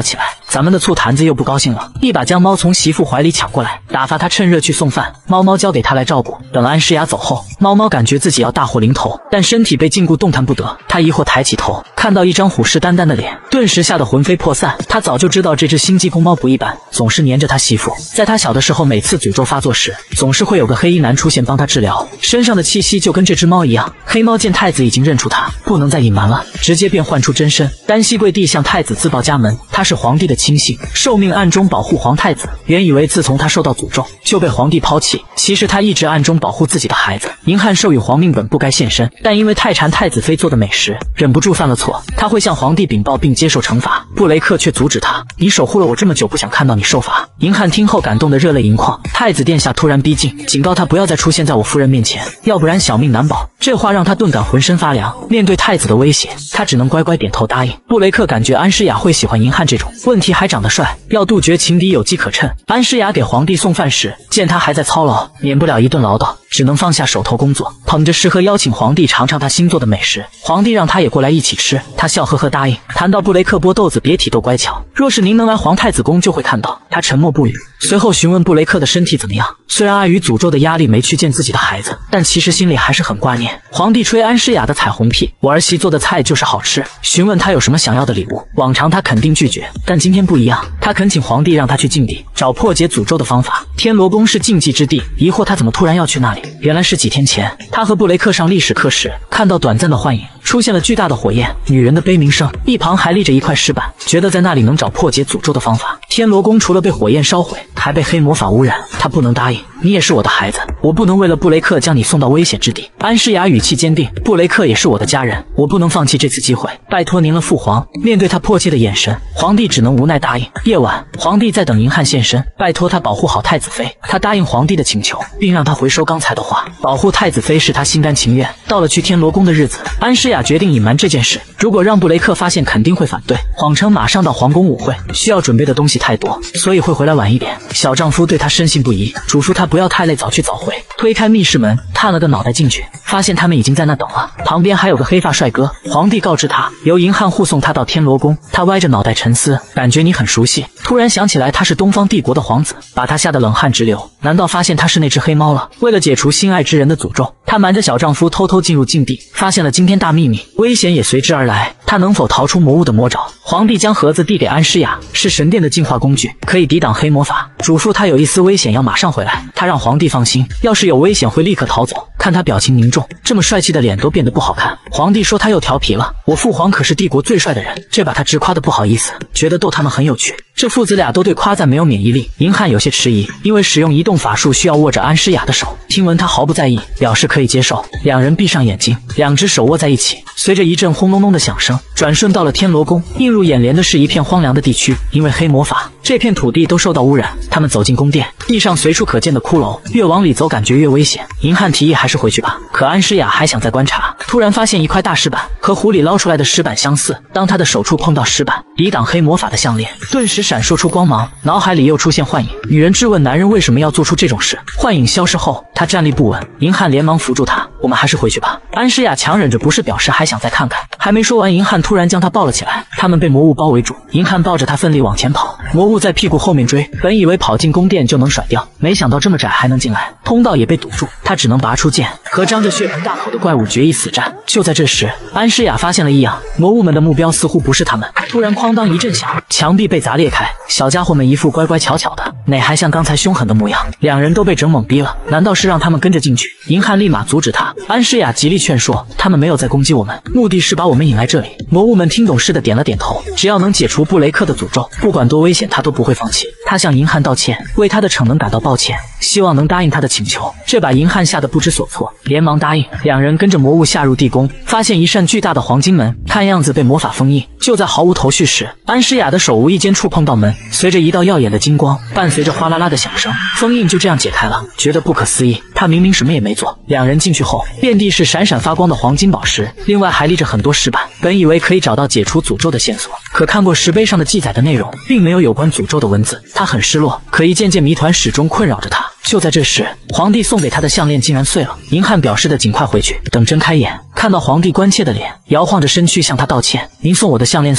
A: 咱们的醋坛子又不高兴了，一把将猫从媳妇怀里抢过来，打发他趁热去送饭。猫猫交给他来照顾。等安诗雅走后，猫猫感觉自己要大祸临头，但身体被禁锢，动弹不得。他疑惑抬起头，看到一张虎视眈眈的脸，顿时吓得魂飞魄散。他早就知道这只星际公猫不一般，总是黏着他媳妇。在他小的时候，每次诅咒发作时，总是会有个黑衣男出现帮他治疗，身上的气息就跟这只猫一样。黑猫见太子已经认出他，不能再隐瞒了，直接便唤出真身。单膝跪地向太子自报家门，他是皇帝的亲信，受命暗中保护皇太子。原以为自从他受到诅咒就被皇帝抛弃，其实他一直暗中保护自己的孩子。银汉授予皇命本不该现身，但因为太馋太子妃做的美食，忍不住犯了错。他会向皇帝禀报并接受惩罚。布雷克却阻止他：“你守护了我这么久，不想看到你受罚。”银汉听后感动得热泪盈眶。太子殿下突然逼近，警告他不要再出现在我夫人面前，要不然小命难保。这话让他顿感浑身发凉。面对太子的威胁，他只能乖乖点头答应。布雷克感觉安诗雅会喜欢银汉这种，问题还长得帅，要杜绝情敌有机可乘。安诗雅给皇帝送饭时，见他还在操劳，免不了一顿唠叨，只能放下手头工作，捧着食盒邀请皇帝尝尝他新做的美食。皇帝让他也过来一起吃，他笑呵呵答应。谈到布雷克剥豆子，别提多乖巧，若是您能来皇太子宫就会看到。他沉默不语，随后询问布雷克的身体怎么样。虽然碍于诅咒的压力没去见自己的孩子，但其实心里还是很挂念。皇帝吹安诗雅的彩虹屁，我儿媳做的菜就是好吃，询问他有什么想要的礼物。往常他肯定拒绝，但今天不一样，他恳请皇帝让他去禁地找破解诅咒的方法。天罗宫是禁忌之地，疑惑他怎么突然要去那里。原来是几天前，他和布雷克上历史课时，看到短暂的幻影，出现了巨大的火焰，女人的悲鸣声，一旁还立着一块石板，觉得在那里能找破解诅咒的方法。天罗宫除了被火焰烧毁，还被黑魔法污染，他不能答应。你也是我的孩子，我不能为了布雷克将你送到危险之地。安诗雅语气坚定，布雷克也是我的家人，我不能放弃这次机会，拜托您了，父皇。面对他迫切的眼神，皇帝只能无奈答应。夜晚，皇帝在等银汉现身，拜托他保护好太子妃。他答应皇帝的请求，并让他回收刚才的话，保护太子妃是他心甘情愿。到了去天罗宫的日子，安诗雅决定隐瞒这件事，如果让布雷克发现肯定会反对，谎称马上到皇宫舞会，需要准备的东西太多，所以会回来晚一点。小丈夫对他深信不疑，嘱咐他不要太累，早去早回。推开密室门，探了个脑袋进去，发现他们已经在那等了，旁边还有个黑发帅哥。皇帝告知他，由银汉护送他到天罗宫。他歪着脑袋沉思，感觉你很熟悉，突然想起来他是东方帝国的皇子，把他吓得冷汗直流。难道发现他是那只黑猫了？为了解除心爱之人的诅咒，他瞒着小丈夫偷偷进入禁地，发现了惊天大秘密，危险也随之而来。他能否逃出魔物的魔爪？皇帝将盒子递给安诗雅，是神殿的进化工具，可以抵挡黑魔法，嘱咐他有一丝危险要马上回来。他让皇帝放心，要是有危险会立刻逃走。看他表情凝重，这么帅气的脸都变得不好看。皇帝说他又调皮了，我父皇可是帝国最帅的人，这把他直夸的不好意思，觉得逗他们很有趣。这父子俩都对夸赞没有免疫力。银汉有些迟疑，因为使用移动法术需要握着安诗雅的手，听闻他毫不在意，表示可以接受。两人闭上眼睛，两只手握在一起，随着一阵轰隆隆的响声，转瞬到了天罗宫。映入眼帘的是一片荒凉的地区，因为黑魔法，这片土地都受到污染。他们走进宫殿，地上随处可见的骷髅，越往里走感觉越危险。银汉提议还是回去吧，可安诗雅还想再观察，突然发现一块大石板，和湖里捞出来的石板相似。当他的手触碰到石板，抵挡黑魔法的项链顿时闪烁出光芒，脑海里又出现幻影。女人质问男人为什么要做出这种事。幻影消失后，他站立不稳，银汉连忙扶住他，我们还是回去吧。安诗雅强忍着不适表示还想再看看，还没说完，银汉突然将他抱了起来。他们被魔物包围住，银汉抱着他奋力往前跑，魔物在屁股后面追。本以为跑进宫殿就能甩掉，没想到这么窄还能进来，通道也被堵住，他只能拔出剑，和张着血盆大口的怪物决一死战。就在这时，安诗雅发现了异样，魔物们的目标似乎不是他们。突然哐当一阵响，墙壁被砸裂开，小家伙们一副乖乖巧巧的，哪还像刚才凶狠的模样。两人都被整懵逼了，难道是让他们跟着进去？银汉立马阻止他。安诗雅极力劝说，他们没有在攻击我们，目的是把我们引来这里。魔物们听懂似的点了点头，只要能解除布雷克的诅咒，不管多危险他都不会放弃。他向银汉道歉，为他的逞能感到抱歉，希望能答应他的请求。这把银汉吓得不知所措，连忙答应。两人跟着魔物下入地宫，发现一扇巨大的黄金门，看样子被魔法封印。就在毫无头绪时，安诗雅的手无意间触碰到门，随着一道耀眼的金光，伴随着哗啦啦的响声，封印就这样解开了。觉得不可思议，他明明什么也没做。两人进去后，遍地是闪闪发光的黄金宝石，另外还立着很多石板。本以为可以找到解除诅咒的线索，可看过石碑上的记载的内容，并没有有关诅咒的文字。他很失落，可一件件谜团始终困扰着他。就在这时，皇帝送给他的项链竟然碎了。银汉表示的尽快回去，等睁开眼，看到皇帝关切的脸，摇晃着身躯向他道歉。您送我的项链碎了。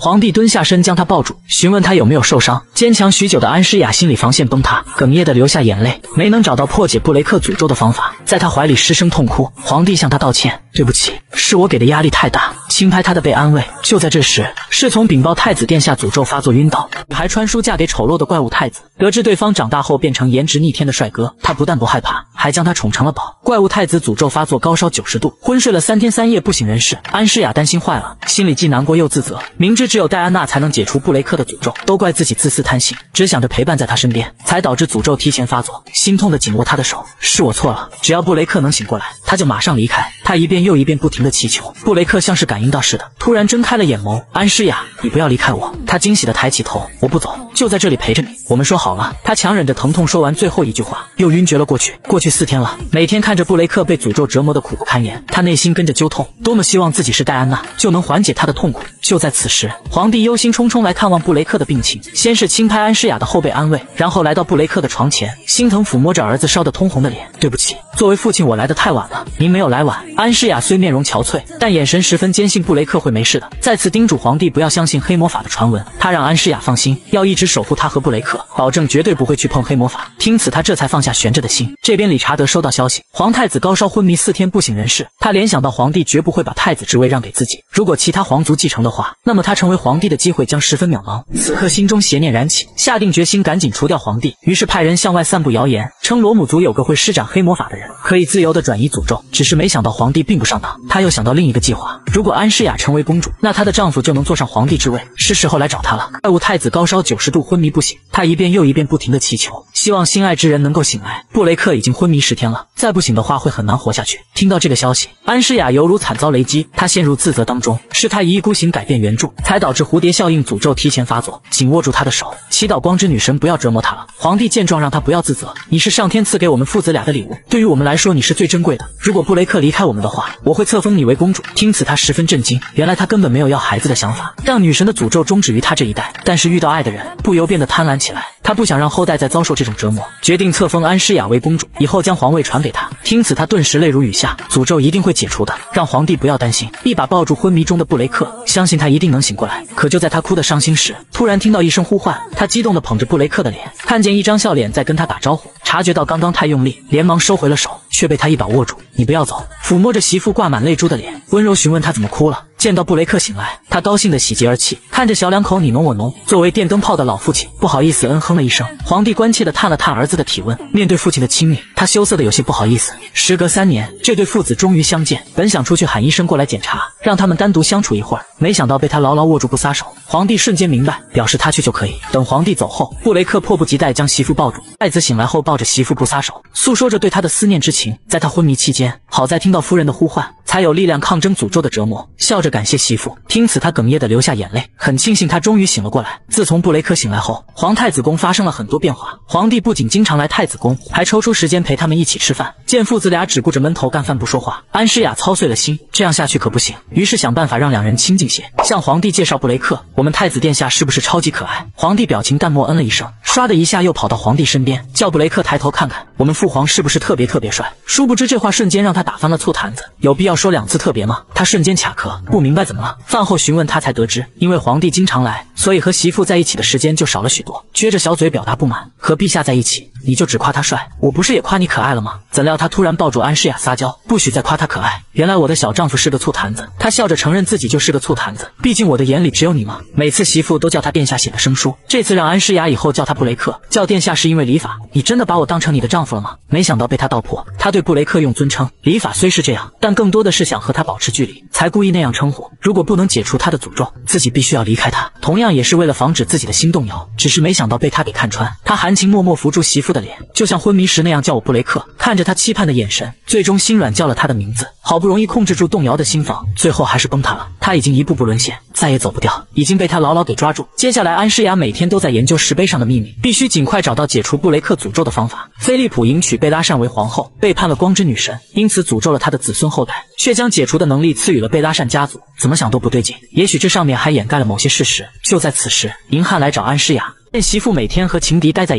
A: 皇帝蹲下身将她抱住，询问她有没有受伤。坚强许久的安诗雅心理防线崩塌，哽咽的流下眼泪，没能找到破解布雷克诅咒的方法，在她怀里失声痛哭。皇帝向她道歉，对不起，是我给的压力太大，轻拍她的背安慰。就在这时，侍从禀报太子殿下诅咒发作晕倒，还传书嫁给丑陋的怪物太子。得知对方长大后变成颜值逆天的帅哥，他不但不害怕，还将他宠成了宝。怪物太子诅咒发作，高烧90度，昏睡了3天3夜不省人事。安诗雅担心坏了，心里既难过又自责，明知只有戴安娜才能解除布雷克的诅咒，都怪自己自私贪心，只想着陪伴在他身边，才导致诅咒提前发作。心痛的紧握他的手，是我错了，只要布雷克能醒过来，他就马上离开。他一遍又一遍不停地祈求。布雷克像是感应到似的，突然睁开了眼眸。安诗雅，你不要离开我。他惊喜地抬起头，我不走，就在这里陪着你，我们说好了。他强忍着疼痛说完最后一句话，又晕厥了过去。过去4天了，每天看着布雷克被诅咒折磨得苦不堪言，他内心跟着揪痛，多么希望自己是戴安娜，就能缓解他的痛苦。就在此时，皇帝忧心忡忡来看望布雷克的病情，先是轻拍安诗雅的后背安慰，然后来到布雷克的床前，心疼抚摸着儿子烧得通红的脸。对不起，作为父亲我来得太晚了，您没有来晚。安诗雅虽面容憔悴，但眼神十分坚信布雷克会没事的，再次叮嘱皇帝不要相信黑魔法的传闻。他让安诗雅放心，要一直守护他和布雷克，保证绝对不会去碰黑魔法。听此他这才放下悬着的心。这边理查德收到消息，皇太子高烧昏迷4天不省人事，他联想到皇帝绝不会把太子之位让给自己，如果其他皇族继承的话，那么他成为皇帝的机会将十分渺茫。此刻心中邪念燃起，下定决心赶紧除掉皇帝，于是派人向外散布谣言，称罗姆族有个会施展黑魔法的人，可以自由地转移诅咒。只是没想到皇帝并不上当，他又想到另一个计划，如果安诗雅成为公主，那她的丈夫就能坐上皇帝之位，是时候来找她了。怪物太子高烧90度昏迷不醒，他一遍又一遍不停地祈求，希望心爱之人能够醒来。布雷克已经昏迷10天了，再不醒的话会很难活下去。听到这个消息，安诗雅犹如惨遭雷击，她陷入自责当中，是她一意孤行改变原著，才导致蝴蝶效应诅咒提前发作。紧握住她的手，祈祷光之女神不要折磨她了。皇帝见状让她不要自责，你是上天赐给我们父子俩的礼物，对于我们来说你是最珍贵的，如果布雷克离开我们的话，我会册封你为公主。听此他十分震惊，原来他根本没有要孩子的想法，让女神的诅咒终止于他这一代。但是遇到爱的人，不由变得贪婪起来，他不想让后代再遭受这种折磨，决定册封安诗雅为公主，以后将皇位传给她。听此他顿时泪如雨下，诅咒一定会解除的，让皇帝不要担心，一把抱住昏迷中的布雷克，相信他一定能醒过来。可就在他哭得伤心时，突然听到一声呼唤，他激动地捧着布雷克的脸，看见一张笑脸在跟他打招呼，察觉到刚刚太用力，连忙收回了手，却被他一把握住。你不要走，抚摸着媳妇挂满泪珠的脸，温柔询问他怎么哭了。见到布雷克醒来，他高兴得喜极而泣，看着小两口你侬我侬，作为电灯泡的老父亲不好意思哼了一声。皇帝关切地探了探儿子的体温，面对父亲的亲密，他羞涩得有些不好意思。时隔3年，这对父子终于相见，本想出去喊医生过来检查，让他们单独相处一会儿，没想到被他牢牢握住不撒手。皇帝瞬间明白，表示他去就可以。等皇帝走后，布雷克迫不及待将媳妇抱住，太子醒来后抱着媳妇不撒手，诉说着对他的思念之情。在他昏迷期间，好在听到夫人的呼唤，才有力量抗争诅咒的折磨，笑着感谢媳妇。听此他哽咽地流下眼泪，很庆幸他终于醒了过来。自从布雷克醒来后，皇太子宫发生了很多变化，皇帝不仅经常来太子宫，还抽出时间陪他们一起吃饭。见父子俩只顾着闷头干饭不说话，安诗雅操碎了心，这样下去可不行，于是想办法让两人亲近些，向皇帝介绍布雷克，我们太子殿下是不是超级可爱？皇帝表情淡漠嗯了一声，唰的一下又跑到皇帝身边，叫布雷克抬头看看，我们父皇是不是特别帅？殊不知这话瞬间让他打翻了醋坛子，有必要说2次特别吗？他瞬间卡壳，不明白怎么了。饭后询问他才得知，因为皇帝经常来，所以和媳妇在一起的时间就少了许多，撅着小嘴表达不满，和陛下在一起你就只夸他帅，我不是也夸你可爱了吗？怎料他突然抱住安诗雅撒娇，不许再夸他可爱，原来我的小丈夫是个醋坛子。他笑着承认自己就是个醋坛子，毕竟我的眼里只有你嘛。每次媳妇都叫他殿下写的生书，这次让安诗雅以后叫他布雷克，叫殿下是因为礼法，你真的把我当成你的丈夫了吗？没想到被他道破，他对布雷克用尊称，礼法虽是这样，但更多的是想和他保持距离，才故意那样称呼。如果不能解除他的诅咒，自己必须要离开他，同样也是为了防止自己的心动摇。只是没想到被他给看穿，他含情脉脉扶住媳妇的脸，就像昏迷时那样叫我布雷克，看着他期盼的眼神，最终心软叫了他的名字。好不容易控制住动摇的心房，最后还是崩塌了。他已经一步步沦陷，再也走不掉，已经被他牢牢给抓住。接下来安诗雅每天都在研究石碑上的秘密，必须尽快找到解除布雷克诅咒的方法。菲利普迎娶贝拉善为皇后，背叛了光之女神，因此诅咒了他的子孙后代，却将解除的能力赐予了贝拉善家族。怎么想都不对劲，也许这上面还掩盖了某些事实。就在此时，银汉来找安诗雅，见媳妇每天和情敌待在一块，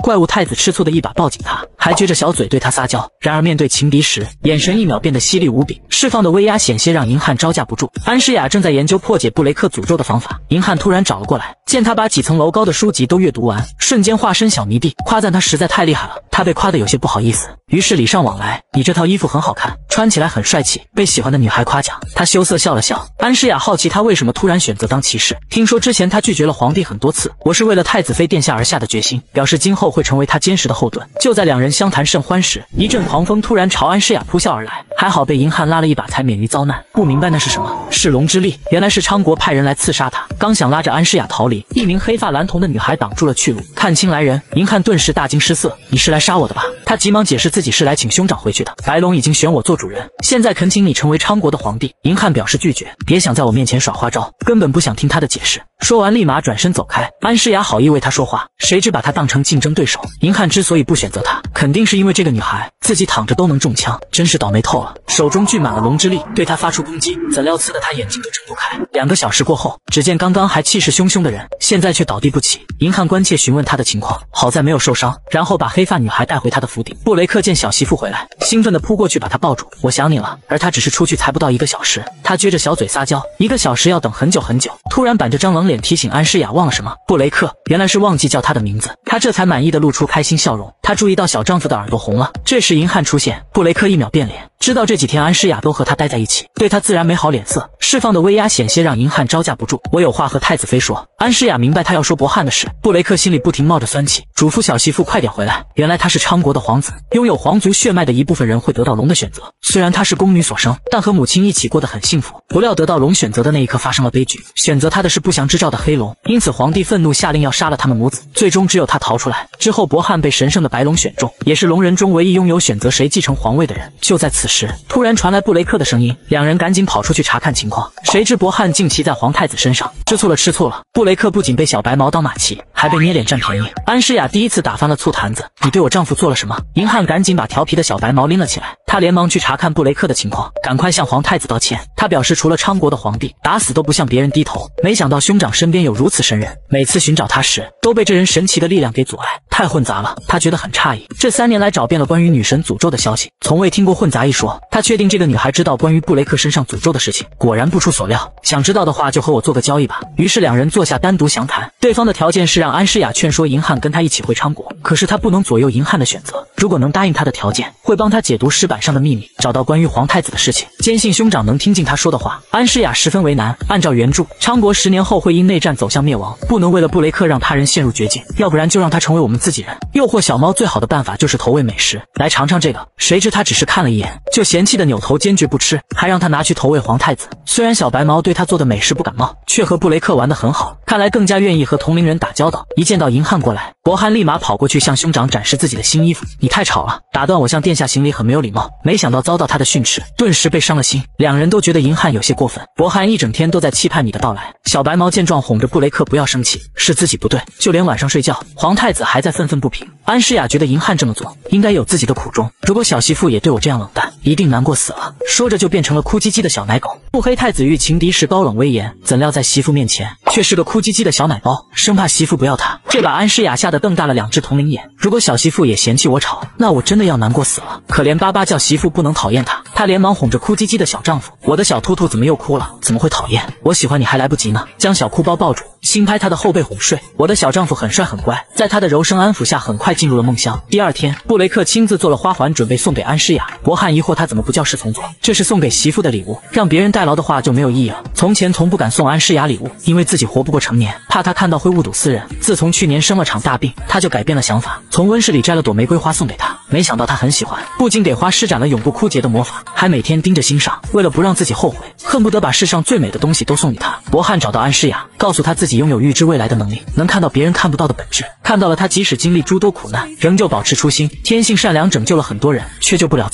A: 怪物太子吃醋的一把抱紧他，还撅着小嘴对他撒娇。然而面对情敌时，眼神一秒变得犀利无比，释放的威压险些让银汉招架不住。安诗雅正在研究破解布雷克诅咒的方法，银汉突然找了过来，见他把几层楼高的书籍都阅读完，瞬间化身小迷弟，夸赞他实在太厉害了。他被夸得有些不好意思，于是礼尚往来：“你这套衣服很好看，穿起来很帅气。”被喜欢的女孩夸奖，他羞涩笑了笑。安诗雅好奇他为什么突然选择当骑士，听说之前他拒绝了皇帝很多次，我是为了太子妃殿下而下的决心，表示今后会成为他坚实的后盾。就在两人相谈甚欢时，一阵狂风突然朝安诗雅扑啸而来，还好被银汉拉了一把才免于遭难。不明白那是什么，是龙之力，原来是昌国派人来刺杀他。刚想拉着安诗雅逃离，一名黑发蓝瞳的女孩挡住了去路。看清来人，银汉顿时大惊失色：“你是来杀我的吧？”他急忙解释自己是来请兄长回去的，白龙已经选我做主人，现在恳请你成为昌国的皇帝。银汉表示拒绝，别想在我面前耍花招，根本不想听他的解释。说完立马转身走开。安诗雅好意为他说话，谁知把他当成竞争对手。银汉之所以不选择他，肯定是因为这个女孩自己躺着都能中枪，真是倒霉透了。手中聚满了龙之力，对他发出攻击，怎料刺得他眼睛都睁不开。2个小时过后，只见刚刚还气势汹汹的人，现在却倒地不起。银汉关切询问他的情况，好在没有受伤，然后把黑发女孩带回他的府邸。布雷克见小媳妇回来，兴奋地扑过去把她抱住：“我想你了。”而他只是出去才不到1个小时，他撅着小嘴撒娇：“1个小时要等很久很久。”突然板着张冷脸提醒安诗雅忘了什么。布雷克原来是忘记叫他的名字，他这才满意的露出开心笑容。他注意到小丈夫的耳朵红了，这时银汉出现，布雷克一秒变脸，知道这几天安诗雅都和他待在一起，对他自然没好脸色，释放的威压险些让银汉招架不住。我有话和太子妃说。安诗雅明白他要说博汉的事，布雷克心里不停冒着酸气，嘱咐小媳妇快点回来。原来他是昌国的皇子，拥有皇族血脉的一部分人会得到龙的选择，虽然他是宫女所生，但和母亲一起过得很幸福。不料得到龙选择的那一刻发生了悲剧，选择他的是不祥之兆的黑龙，因此皇帝愤怒下令要杀了他们母子，最终只有他逃出来。之后博汉被神圣的白龙选中，也是龙人中唯一拥有选择谁继承皇位的人。就在此时，突然传来布雷克的声音，两人赶紧跑出去查看情况，谁知博汉竟骑在皇太子身上，吃醋了吃醋了。布雷克不仅被小白毛当马骑，还被捏脸占便宜。安诗雅第一次打翻了醋坛子：“你对我丈夫做了什么？”银汉赶紧把调皮的小白毛拎了起来，他连忙去查看布雷克的情况，赶快向皇太子道歉。他表示除了昌国的皇帝，打死都不向别人低头，没想到兄长身边有如此神人，每次寻找他时都被这人神奇的力量给阻碍，太混杂了。他觉得很诧异，这3年来找遍了关于女神诅咒的消息，从未听过混杂一说。他确定这个女孩知道关于布雷克身上诅咒的事情，果然不出所料。想知道的话就和我做个交易吧。于是两人坐下单独详谈，对方的条件是让安诗雅劝说银汉跟他一起回昌国，可是他不能左右银汉的选择，如果能答应他的条件，会帮他解读石板上的秘密，找到关于皇太子的事情，坚信兄长能听进他说的话。安诗雅十分为难，按照原著，昌国10年后会因内战走向灭亡，不能为了布雷克让他人陷入绝境，要不然就让他成为我们自己人。诱惑小猫最好的办法就是投喂美食，来尝尝这个。谁知他只是看了一眼，就嫌弃的扭头坚决不吃，还让他拿去投喂皇太子。虽然小白毛对他做的美食不感冒，却和布雷克玩得很好，看来更加愿意和同龄人打交道。一见到银汉过来，博汉立马跑过去向兄长展示自己的新衣服：“你太吵了，打断我向殿下行礼很没有礼貌。”没想到遭到他的训斥，顿时被伤了心。两人都觉得银汉有些过分，博汉一整天都在期盼你的到来。小白毛见状哄着布雷克不要生气，是自己不对，就连晚上睡觉，皇太子还在愤愤不平。安诗雅觉得银汉这么做应该有自己的苦衷，如果小媳妇也对我这样冷淡，一定难过死了。说着就变成了哭唧唧的小奶狗。腹黑太子遇情敌时高冷威严，怎料在媳妇面前却是个哭唧唧的小奶包，生怕媳妇不要他，这把安诗雅吓得瞪大了2只铜铃眼。如果小媳妇也嫌弃我吵，那我真的要难过死了。可怜巴巴叫媳妇不能讨厌他，他连忙哄着哭唧唧的小丈夫：“我的小兔兔怎么又哭了？怎么会讨厌？我喜欢你还来不及呢。”将小哭包抱住，轻拍他的后背哄睡。我的小丈夫很帅很乖，在他的柔声安抚下，很快进入了梦乡。第2天，布雷克亲自做了花环，准备送给安诗雅。博汉疑惑他怎么不叫侍从做，这是送给媳妇的礼物，让别人代劳的话就没有意义了。从前从不敢送安诗雅礼物，因为自己活不过成年，怕她看到会误睹私人。自从去年生了场大病，他就改变了想法，从温室里摘了朵玫瑰花送给她。没想到她很喜欢，不仅给花施展了永不枯竭的魔法，还每天盯着欣赏。为了不让自己后悔，恨不得把世上最美的东西都送给她。博汉找到安诗雅，告诉她自己拥有预知未来的能力，能看到别人看不到的本质。看到了她即使经历诸多苦难，仍旧保持初心，天性善良，拯救了很多人，却救不了自己。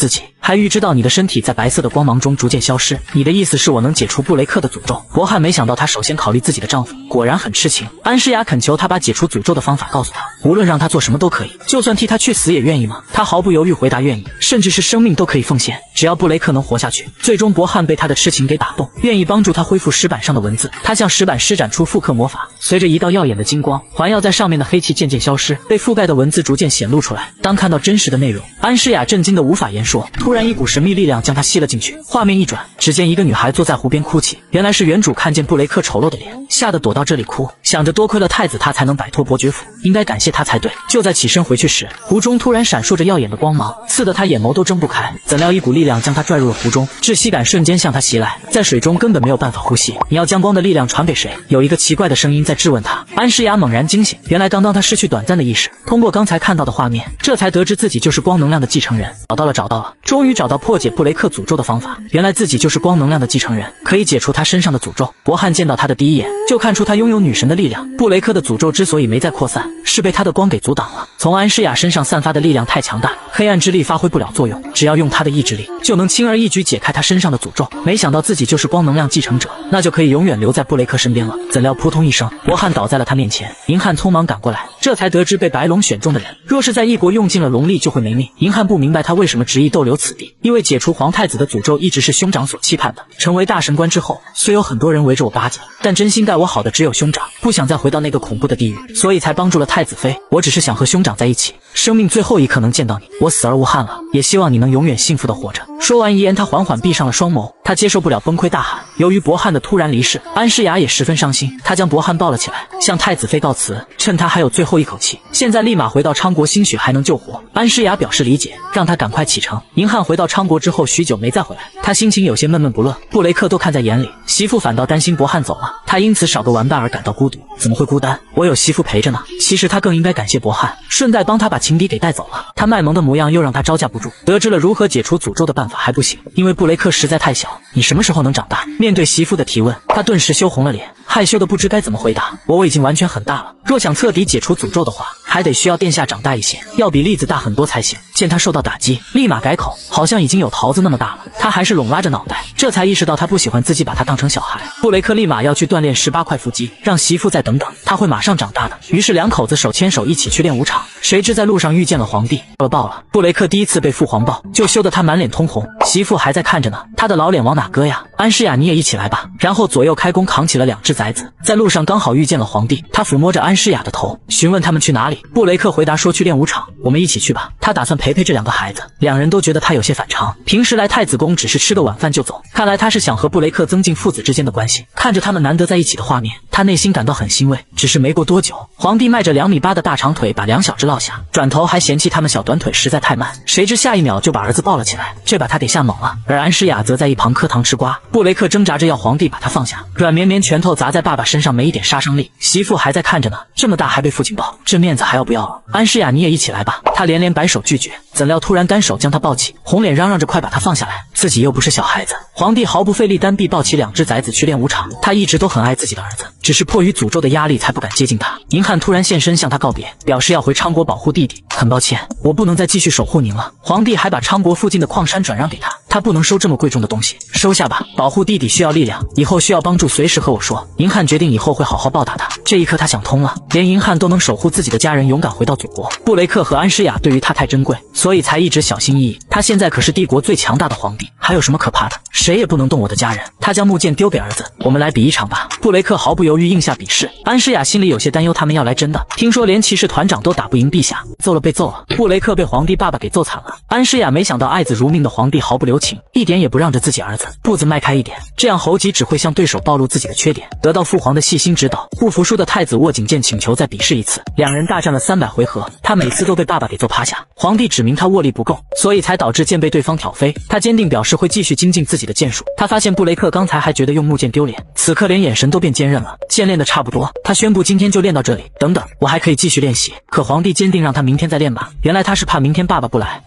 A: 还预知到你的身体在白色的光芒中逐渐消失。你的意思是我能解除布雷克的诅咒？博汉没想到她首先考虑自己的丈夫，果然很痴情。安诗雅恳求他把解除诅咒的方法告诉他，无论让他做什么都可以，就算替他去死也愿意吗？他毫不犹豫回答愿意，甚至是生命都可以奉献，只要布雷克能活下去。最终博汉被他的痴情给打动，愿意帮助他恢复石板上的文字。他向石板施展出复刻魔法，随着一道耀眼的金光，环绕在上面的黑气渐渐消失，被覆盖的文字逐渐显露出来。当看到真实的内容，安诗雅震惊得无法言说。突然一股神秘力量将她吸了进去，画面一转，只见一个女孩坐在湖边哭泣。原来是原主看见布雷克丑陋的脸，吓得躲到这里哭，想着多亏了太子他才能摆脱伯爵府，应该感谢他才对。就在起身回去时，湖中突然闪烁着耀眼的光芒，刺得他眼眸都睁不开。怎料一股力量将他拽入了湖中，窒息感瞬间向他袭来，在水中根本没有办法呼吸。你要将光的力量传给谁？有一个奇怪的声音在质问他。安诗雅猛然惊醒，原来刚刚他失去短暂的意识，通过刚才看到的画面，这才得知自己就是光能量的继承人。找到了，终于找到破解布雷克诅咒的方法。原来自己就是光能量的继承人，可以解除他身上的诅咒。博汉见到他的第一眼就看出他拥有女神的力量。布雷克的诅咒之所以没再扩散，是被他的光给阻挡了。从安诗雅身上散发的力量太强大，黑暗之力发挥不了作用，只要用他的意志力，就能轻而易举解开他身上的诅咒。没想到自己就是光能量继承者，那就可以永远留在布雷克身边了。怎料扑通一声，博汉倒在了他面前。银汉匆忙赶过来，这才得知被白龙选中的人，若是在异国用尽了龙力就会没命。银汉不明白他为什么执意逗留此地，因为解除皇太子的诅咒一直是兄长所期盼的。成为大神官之后，虽有很多人围着我巴结，但真心待我好的只有兄长，不想再回到那个恐怖的地狱，所以才帮助了太子妃。我只是想和兄长在一起，生命最后一刻能见到你，我死而无憾了，也希望你能永远幸福的活着。说完遗言，他缓缓闭上了双眸，他接受不了，崩溃大喊。由于博汉的突然离世，安诗雅也十分伤心，她将博汉抱了起来，向太子妃告辞，趁他还有最后一口气，现在立马回到昌国，兴许还能救活。安诗雅表示理解，让他赶快启程。银汉回到昌国之后许久没再回来，他心情有些闷闷不乐，布雷克都看在眼里，媳妇反倒担心博汉走了，他因此少个玩伴而感到孤独。怎么会孤单？我有媳妇陪着呢。其实他更应该感谢博汉，顺带帮他把情敌给带走了。他卖萌的模样又让他招架不住，得知了如何解除诅咒的办法还不行，因为布雷克实在太小。你什么时候能长大？面对媳妇的提问，他顿时羞红了脸，害羞的不知该怎么回答。我已经完全很大了，若想彻底解除诅咒的话，还得需要殿下长大一些，要比栗子大很多才行。见他受到打击，立马改口，好像已经有桃子那么大了。他还是拢拉着脑袋，这才意识到他不喜欢自己把他当成小孩。布雷克立马要去锻炼18块腹肌，让媳妇再等等，他会马上长大的。于是两口子手牵手一起去练武场，谁知在路上遇见了皇帝，爆了。布雷克第一次被父皇抱，就羞得他满脸通红，媳妇还在看着呢，他的老脸往哪搁呀？安诗雅，你也一起来吧。然后左右开弓扛起了2只崽子，在路上刚好遇见了皇帝，他抚摸着安诗雅的头，询问他们去哪里。布雷克回答说去练武场，我们一起去吧。他打算陪陪这2个孩子。两人都觉得他有些反常，平时来太子宫只是吃个晚饭就走，看来他是想和布雷克增进父子之间的关系。看着他们难得在一起的画面，他内心感到很欣慰。只是没过多久，皇帝迈着2米8的大长腿把2小只落下，转头还嫌弃他们小短腿实在太慢，谁知下一秒就把儿子抱了起来，这把他给吓懵了。而安诗雅则在一旁磕糖吃瓜。布雷克挣扎着要皇帝把他放下，软绵绵拳头砸在爸爸身上没一点杀伤力。媳妇还在看着呢，这么大还被父亲抱，这面子还要不要了？安诗雅，你也一起来吧。他连连摆手拒绝，怎料突然单手将他抱起，红脸嚷嚷着快把他放下来，自己又不是小孩子。皇帝毫不费力单臂抱起2只崽子去练武场。他一直都很爱自己的儿子，只是迫于诅咒的压力才不敢接近他。银汉突然现身向他告别，表示要回昌国保护弟弟。很抱歉，我不能再继续守护您了。皇帝还把昌国附近的矿山转让给他，他不能收这么贵重的东西，收下吧。保护弟弟需要力量，以后需要帮助随时和我说。银汉决定以后会好好报答他。这一刻他想通了，连银汉都能守护自己的家人，勇敢回到祖国。布雷克和安诗雅对于他太珍贵，所以才一直小心翼翼。他现在可是帝国最强大的皇帝，还有什么可怕的？谁也不能动我的家人。他将木剑丢给儿子，我们来比一场吧。布雷克毫不犹豫应下比试。安诗雅心里有些担忧，他们要来真的，听说连骑士团长都打不赢陛下，被揍了。布雷克被皇帝爸爸给揍惨了。安诗雅没想到爱子如命的皇帝毫不留情，一点也不让着自己儿子，步子迈开一点，这样猴急只会向对手暴露自己的缺点。得到父皇的细心指导，不服输的太子握紧剑请求再比试一次。两人大战了300回合，他每次都被爸爸给揍趴下。皇帝指明他握力不够，所以才导致剑被对方挑飞。他坚定表示会继续精进自己的剑术。他发现布雷克刚才还觉得用木剑丢脸，此刻连眼神都变坚韧了。剑练得差不多，他宣布今天就练到这里，等等，我还可以继续练习。可皇帝坚定让他明天再练吧。原来他是怕明天爸爸不来，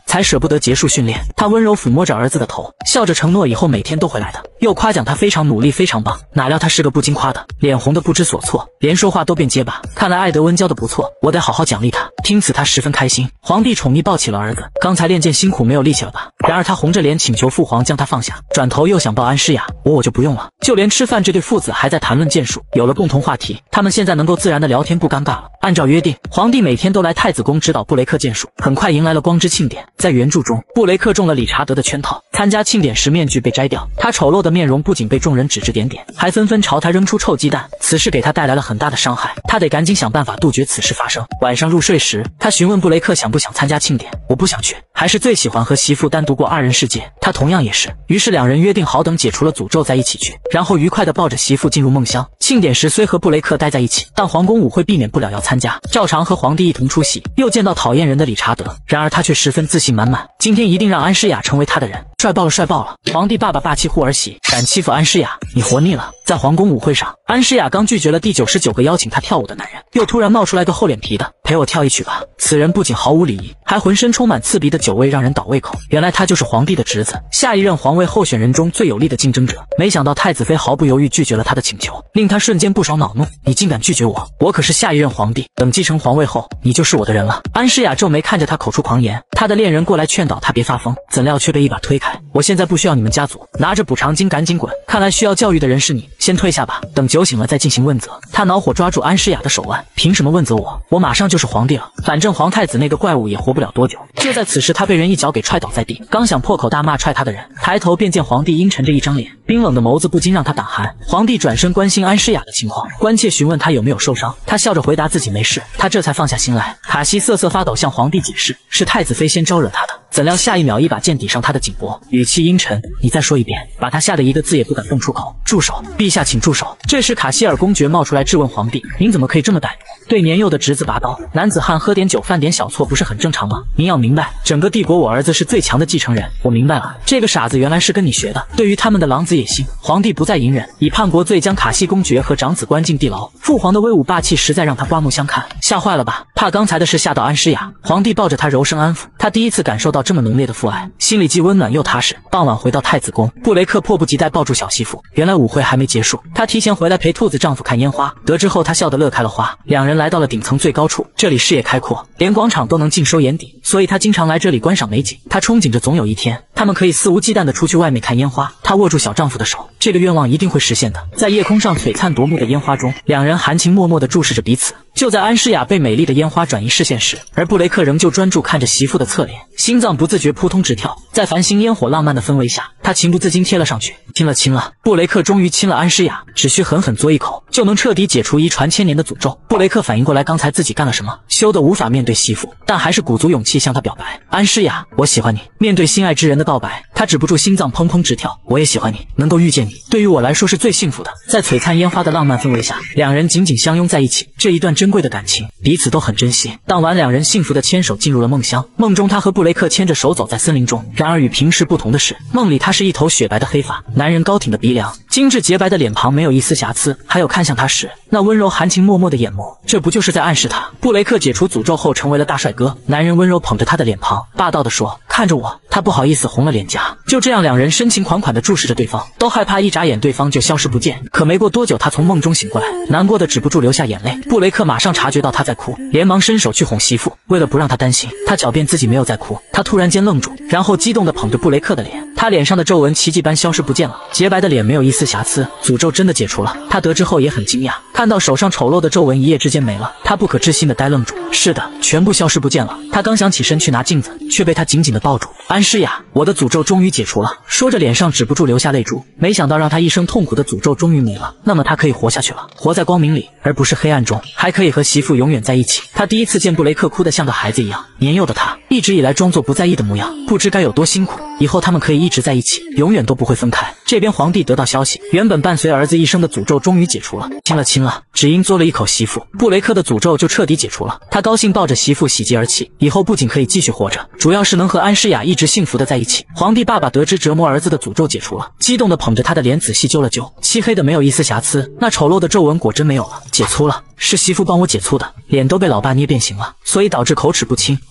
A: 才舍不得结束训练。他温柔抚摸着儿子的头，笑着承诺以后每天都会来的，又夸奖他非常努力非常棒。哪料他是个不经夸的，脸红的不知所措，连说话都变结巴。看来艾德温教的不错，我得好好奖励他。听此他十分开心。皇帝宠溺抱起了儿子，刚才练剑辛苦没有力气了吧？然而他红着脸请求父皇将他放下，转头又想抱安诗雅，我就不用了。就连吃饭这对父子还在谈论剑术，有了共同话题，他们现在能够自然的聊天不尴尬了。按照约定，皇帝每天都来太子宫指导布雷克剑术，很快迎来了光之庆典。在原著中，布雷克中了理查德的圈套，参加庆典时面具被摘掉，他丑陋的面容不仅被众人指指点点，还纷纷朝他扔出臭鸡蛋。此事给他带来了很大的伤害，他得赶紧想办法杜绝此事发生。晚上入睡时，他询问布雷克想不想参加庆典，我不想去，还是最喜欢和媳妇单独过二人世界，他同样也是。于是两人约定好等解除了诅咒再一起去，然后愉快地抱着媳妇进入梦乡。庆典时虽和布雷克待在一起，但皇宫舞会避免不了要参加，照常和皇帝一同出席，又见到讨厌人的理查德，然而他却十分自信满满，今天一定让安诗雅成为他的人。帅爆了帅爆了！皇帝爸爸霸气护儿媳，敢欺负安诗雅，你活腻了。在皇宫舞会上，安诗雅刚拒绝了第99个邀请她跳舞的男人，又突然冒出来个厚脸皮的，陪我跳一曲吧。此人不仅毫无礼仪，还浑身充满刺鼻的酒味，让人倒胃口。原来他就是皇帝的侄子，下一任皇位候选人中最有力的竞争者。没想到太子妃毫不犹豫拒绝了他的请求，令他瞬间不少恼怒。你竟敢拒绝我，我可是下一任皇帝，等继承皇位后，你就是我的人了。安诗雅皱眉看着他口出狂言，他的恋人过来劝导他别发疯，怎料却被一把推开。我现在不需要你们家族，拿着补偿金赶紧滚！看来需要教育的人是你，先退下吧，等酒醒了再进行问责。他恼火抓住安诗雅的手腕，凭什么问责我？我马上就是皇帝了，反正皇太子那个怪物也活不了多久。就在此时，他被人一脚给踹倒在地，刚想破口大骂踹他的人，抬头便见皇帝阴沉着一张脸，冰冷的眸子不禁让他胆寒。皇帝转身关心安诗雅的情况，关切询问他有没有受伤，他笑着回答自己没事，他这才放下心来。卡西瑟瑟发抖向皇帝解释，是太子妃先招惹他的，怎料下一秒一把剑抵上他的颈脖，语气阴沉，你再说一遍，把他吓得一个字也不敢蹦出口。住手！陛下请住手！这时卡希尔公爵冒出来质问皇帝，您怎么可以这么歹毒，对年幼的侄子拔刀？男子汉喝点酒犯点小错不是很正常吗？您要明白，整个帝国我儿子是最强的继承人。我明白了，这个傻子原来是跟你学的。对于他们的狼子野心，皇帝不再隐忍，以叛国罪将卡西公爵和长子关进地牢。父皇的威武霸气实在让他刮目相看，吓坏了吧？怕刚才的事吓到安诗雅，皇帝抱着他柔声安抚，他第一次感受到这么浓烈的父爱，心里既温暖又踏实。傍晚回到太子宫，布雷克迫不及待抱住小媳妇，原来舞会还没结束，他提前回来陪兔子丈夫看烟花，得知后他笑得乐开了花。两人来到了顶层最高处，这里视野开阔，连广场都能尽收眼底，所以他经常来这里观赏美景。他憧憬着总有一天，他们可以肆无忌惮地出去外面看烟花。他握住小丈夫的手，这个愿望一定会实现的。在夜空上璀璨夺目的烟花中，两人含情脉脉地注视着彼此。就在安诗雅被美丽的烟花转移视线时，而布雷克仍旧专注看着媳妇的侧脸，心脏不自觉扑通直跳。在繁星烟火浪漫的氛围下，他情不自禁贴了上去，亲了。布雷克终于亲了安诗雅，只需狠狠嘬一口，就能彻底解除遗传千年的诅咒。布雷克反应过来刚才自己干了什么，羞得无法面对媳妇，但还是鼓足勇气向她表白：安诗雅，我喜欢你。面对心爱之人的告白，他止不住心脏砰砰直跳。我也喜欢你，能够遇见你，对于我来说是最幸福的。在璀璨烟花的浪漫氛围下，两人紧紧相拥在一起，这一段珍贵的感情，彼此都很珍惜。当晚，两人幸福的牵手进入了梦乡。梦中，他和布雷克牵着手走在森林中。然而与平时不同的是，梦里他是一头雪白的黑发，男人高挺的鼻梁，精致洁白的脸庞没有一丝瑕疵，还有看向他时那温柔含情脉脉的眼眸，这不就是在暗示他？布雷克解除诅咒后成为了大帅哥。男人温柔捧着他的脸庞，霸道地说：看着我。他不好意思红了脸颊。就这样，两人深情款款地注视着对方，都害怕一眨眼对方就消失不见。可没过多久，他从梦中醒过来，难过的止不住流下眼泪。布雷克马上察觉到他在哭，连忙伸手去哄媳妇。为了不让他担心，他狡辩自己没有在哭。他突然间愣住，然后激动地捧着布雷克的脸，他脸上的皱纹奇迹般消失不见了，洁白的脸没有一丝瑕疵，诅咒真的解除了。他得知后也很惊讶，看到手上丑陋的皱纹一夜之间没了，他不可置信地呆愣住。是的，全部消失不见了。他刚想起身去拿镜子，却被他紧紧地抱住。安诗雅，我的诅咒终于解除了，说着脸上止不住流下泪珠。没想到让他一生痛苦的诅咒终于没了，那么他可以活下去了，活在光明里，而不是黑暗中，还可以和媳妇永远在一起。他第一次见布雷克哭得像个孩子一样，年幼的他一直以来装作不在意的模样，不知该有多辛苦。以后他们可以一直在一起，永远都不会分开。这边皇帝得到消息，原本伴随儿子一生的诅咒终于解除了。亲了，只因嘬了一口媳妇，布雷克的诅咒就彻底解除了。他高兴抱着媳妇喜极而泣，以后不仅可以继续活着，主要是能和安诗雅一直幸福的在一起。皇帝爸爸得知折磨儿子的诅咒解除了，激动地捧着他的脸仔细揪了揪，漆黑的没有一丝瑕疵，那丑陋的皱纹果真没有了，解粗了，是媳妇帮我解粗的，脸都被老爸捏变形了，所以导致口齿不清。好，太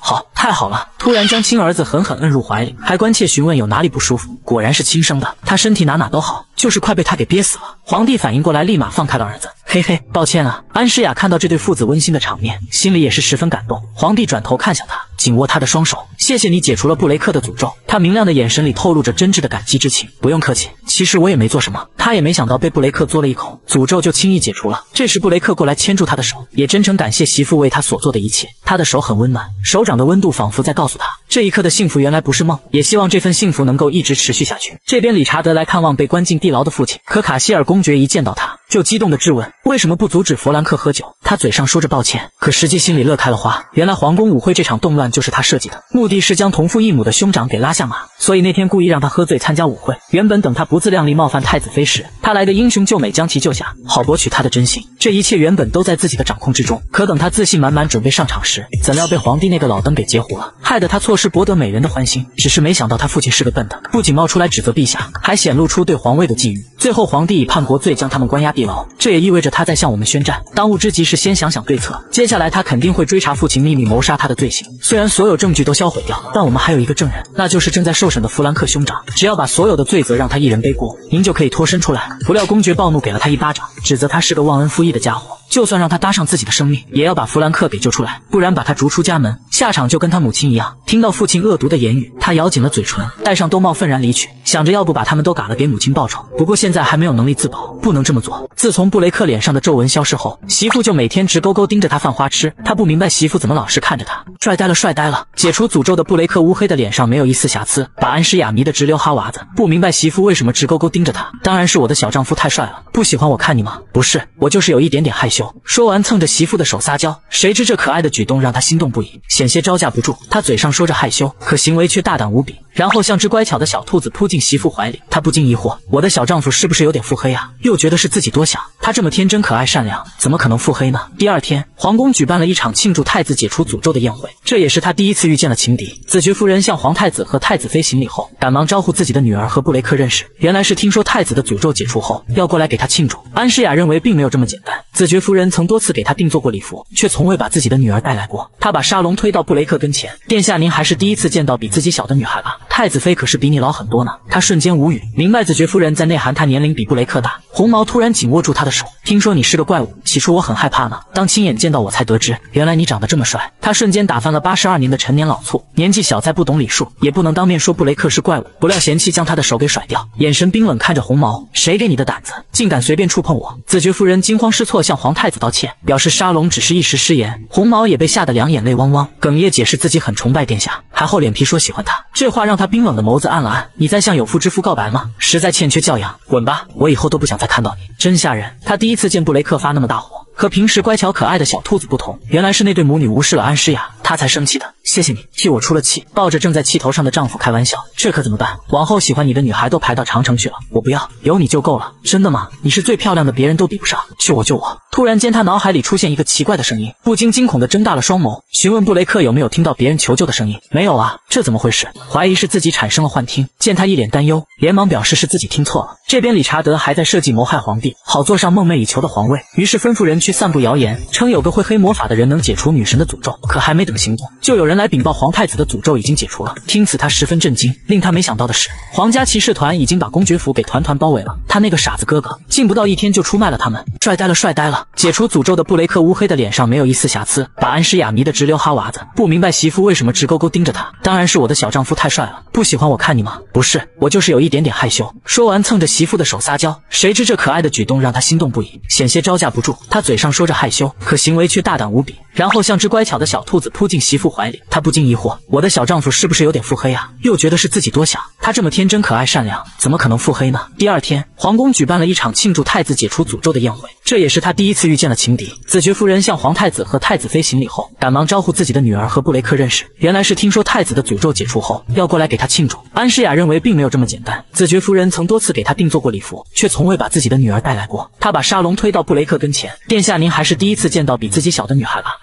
A: 太好了！突然将亲儿子狠狠摁入怀里，还关切询问有哪里不舒服。果然是亲生的，他身体哪都好，就是快被他给憋死了。皇帝反应过来，立马放开了儿子。嘿嘿，抱歉啊。安诗雅看到这对父子温馨的场面，心里也是十分感动。皇帝转头看向他，紧握他的双手，谢谢你解除了布雷克的诅咒。他明亮的眼神里透露着真挚的感激之情。不用客气，其实我也没做什么。他也没想到被布雷克嘬了一口，诅咒就轻易解除了。这时布雷克过来牵住他的手，也真诚感谢媳妇为他所做的一切。他的手很温暖，手掌的温度仿佛在告诉他，这一刻的幸福原来不是梦，也希望这份幸福能够一直持续下去。这边理查德来看望被关进地牢的父亲，可卡希尔公爵一见到他就激动地质问，为什么不阻止弗兰克喝酒？他嘴上说着抱歉，可实际心里乐开了花。原来皇宫舞会这场动乱就是他设计的，目的是将同父异母的兄长给拉下马，所以那天故意让他喝醉参加舞会。原本等他不自量力冒犯太子妃时，他来个英雄救美将其救下，好博取他的真心。这一切原本都在自己的掌控之中，可等他自信满满准备上场时，怎料被皇帝那个老登给截胡了，害得他错失博得美人的欢心。只是没想到他父亲是个笨的，不仅冒出来指责陛下，还显露出对皇位的觊觎。最后皇帝以叛国罪将他们关押地牢，这也意味着他在向我们宣战。当务之急是先想想对策，接下来他肯定会追查父亲秘密谋杀他的罪行。虽然所有证据都销毁掉，但我们还有一个证人，那就是正在受审的弗兰克兄长。只要把所有的罪责让他一人背锅，您就可以脱身出来。不料公爵暴怒，给了他一巴掌，指责他是个忘恩负义的家伙。就算让他搭上自己的生命，也要把弗兰克给救出来，不然把他逐出家门，下场就跟他母亲一样。听到父亲恶毒的言语，他咬紧了嘴唇，戴上兜帽愤然离去，想着要不把他们都嘎了给母亲报仇。不过现在还没有能力自保，不能这么做。自从布雷克脸上的皱纹消失后，媳妇就每天直勾勾盯着他犯花痴。他不明白媳妇怎么老是看着他，帅呆了帅呆了。解除诅咒的布雷克乌黑的脸上没有一丝瑕疵，把安诗雅迷得直流哈娃子。不明白媳妇为什么直勾勾盯着他，当然是我的小丈夫太帅了，不喜欢我看你吗？不是，我就是有一点点害羞。说完蹭着媳妇的手撒娇，谁知这可爱的举动让他心动不已，险些招架不住。他嘴上说着害羞，可行为却大胆无比，然后像只乖巧的小兔子扑进媳妇怀里。他不禁疑惑，我的小丈夫是不是有点腹黑啊？又觉得是自己多想，他这么天真可爱善良，怎么可能腹黑呢？第二天，皇宫举办了一场庆祝太子解除诅咒的宴会，这也是他第一次遇见了情敌。子爵夫人向皇太子和太子妃行礼后，赶忙招呼自己的女儿和布雷克认识。原来是听说太子的诅咒解除后，要过来给他庆祝。安诗雅认为并没有这么简单，子爵夫人曾多次给他定做过礼服，却从未把自己的女儿带来过。他把沙龙推到布雷克跟前，殿下您还是第一次见到比自己小的女孩吧？太子妃可是比你老很多呢。他瞬间无语，明白子爵夫人在内涵他年龄比布雷克大。红毛突然紧握住他的手，听说你是个怪物，起初我很害怕呢，当亲眼见到我才得知，原来你长得这么帅。他瞬间打翻了82年的陈年老醋，年纪小再不懂礼数，也不能当面说布雷克是怪物。不料嫌弃将他的手给甩掉，眼神冰冷看着红毛，谁给你的胆子，竟敢随便触碰我？子爵夫人惊慌失措向皇太子道歉，表示沙龙只是一时失言。红毛也被吓得两眼泪汪汪，哽咽解释自己很崇拜殿下，还厚脸皮说喜欢他。这话让他冰冷的眸子暗了暗，你在向有妇之夫告白吗？实在欠缺教养，滚吧，我以后都不想再看到你，真吓人。他第一次见布雷克发那么大火，和平时乖巧可爱的小兔子不同，原来是那对母女无视了安诗雅，他才生气的。谢谢你替我出了气，抱着正在气头上的丈夫开玩笑，这可怎么办？往后喜欢你的女孩都排到长城去了，我不要，有你就够了。真的吗？你是最漂亮的，别人都比不上，救我救我！突然间他脑海里出现一个奇怪的声音，不禁惊恐地睁大了双眸，询问布雷克有没有听到别人求救的声音。没有啊，这怎么回事？怀疑是自己产生了幻听。见他一脸担忧，连忙表示是自己听错了。这边理查德还在设计谋害皇帝，好坐上梦寐以求的皇位，于是吩咐人去散布谣言，称有个会黑魔法的人能解除女神的诅咒。可还没等行动，就有人来禀报皇太子的诅咒已经解除了。听此他十分震惊，令他没想到的是，皇家骑士团已经把公爵府给团团包围了。他那个傻子哥哥竟不到一天就出卖了他们，帅呆了帅呆了。解除诅咒的布雷克乌黑的脸上没有一丝瑕疵，把安诗雅迷得直流哈娃子。不明白媳妇为什么直勾勾盯着他，当然是我的小丈夫太帅了，不喜欢我看你吗？不是，我就是有一点点害羞。说完蹭着媳妇的手撒娇，谁知这可爱的举动让他心动不已，险些招架不住。他嘴上说着害羞，可行为却大胆无比，然后像只乖巧的小兔子扑进媳妇怀里。他不禁疑惑，我的小丈夫是不是有点腹黑啊？又觉得是自己多想，他这么天真可爱善良，怎么可能腹黑呢？第二天，皇宫举办了一场庆祝太子解除诅咒的宴会，这也是他第一次遇见了情敌。子爵夫人向皇太子和太子妃行礼后，赶忙招呼自己的女儿和布雷克认识。原来是听说太子的诅咒解除后，要过来给他庆祝。安诗雅认为并没有这么简单，子爵夫人曾多次给他定做过礼服，却从未把自己的女儿带来过。他把沙龙推到布雷克跟前，殿下您还是第一次见到比自己小的女孩吧？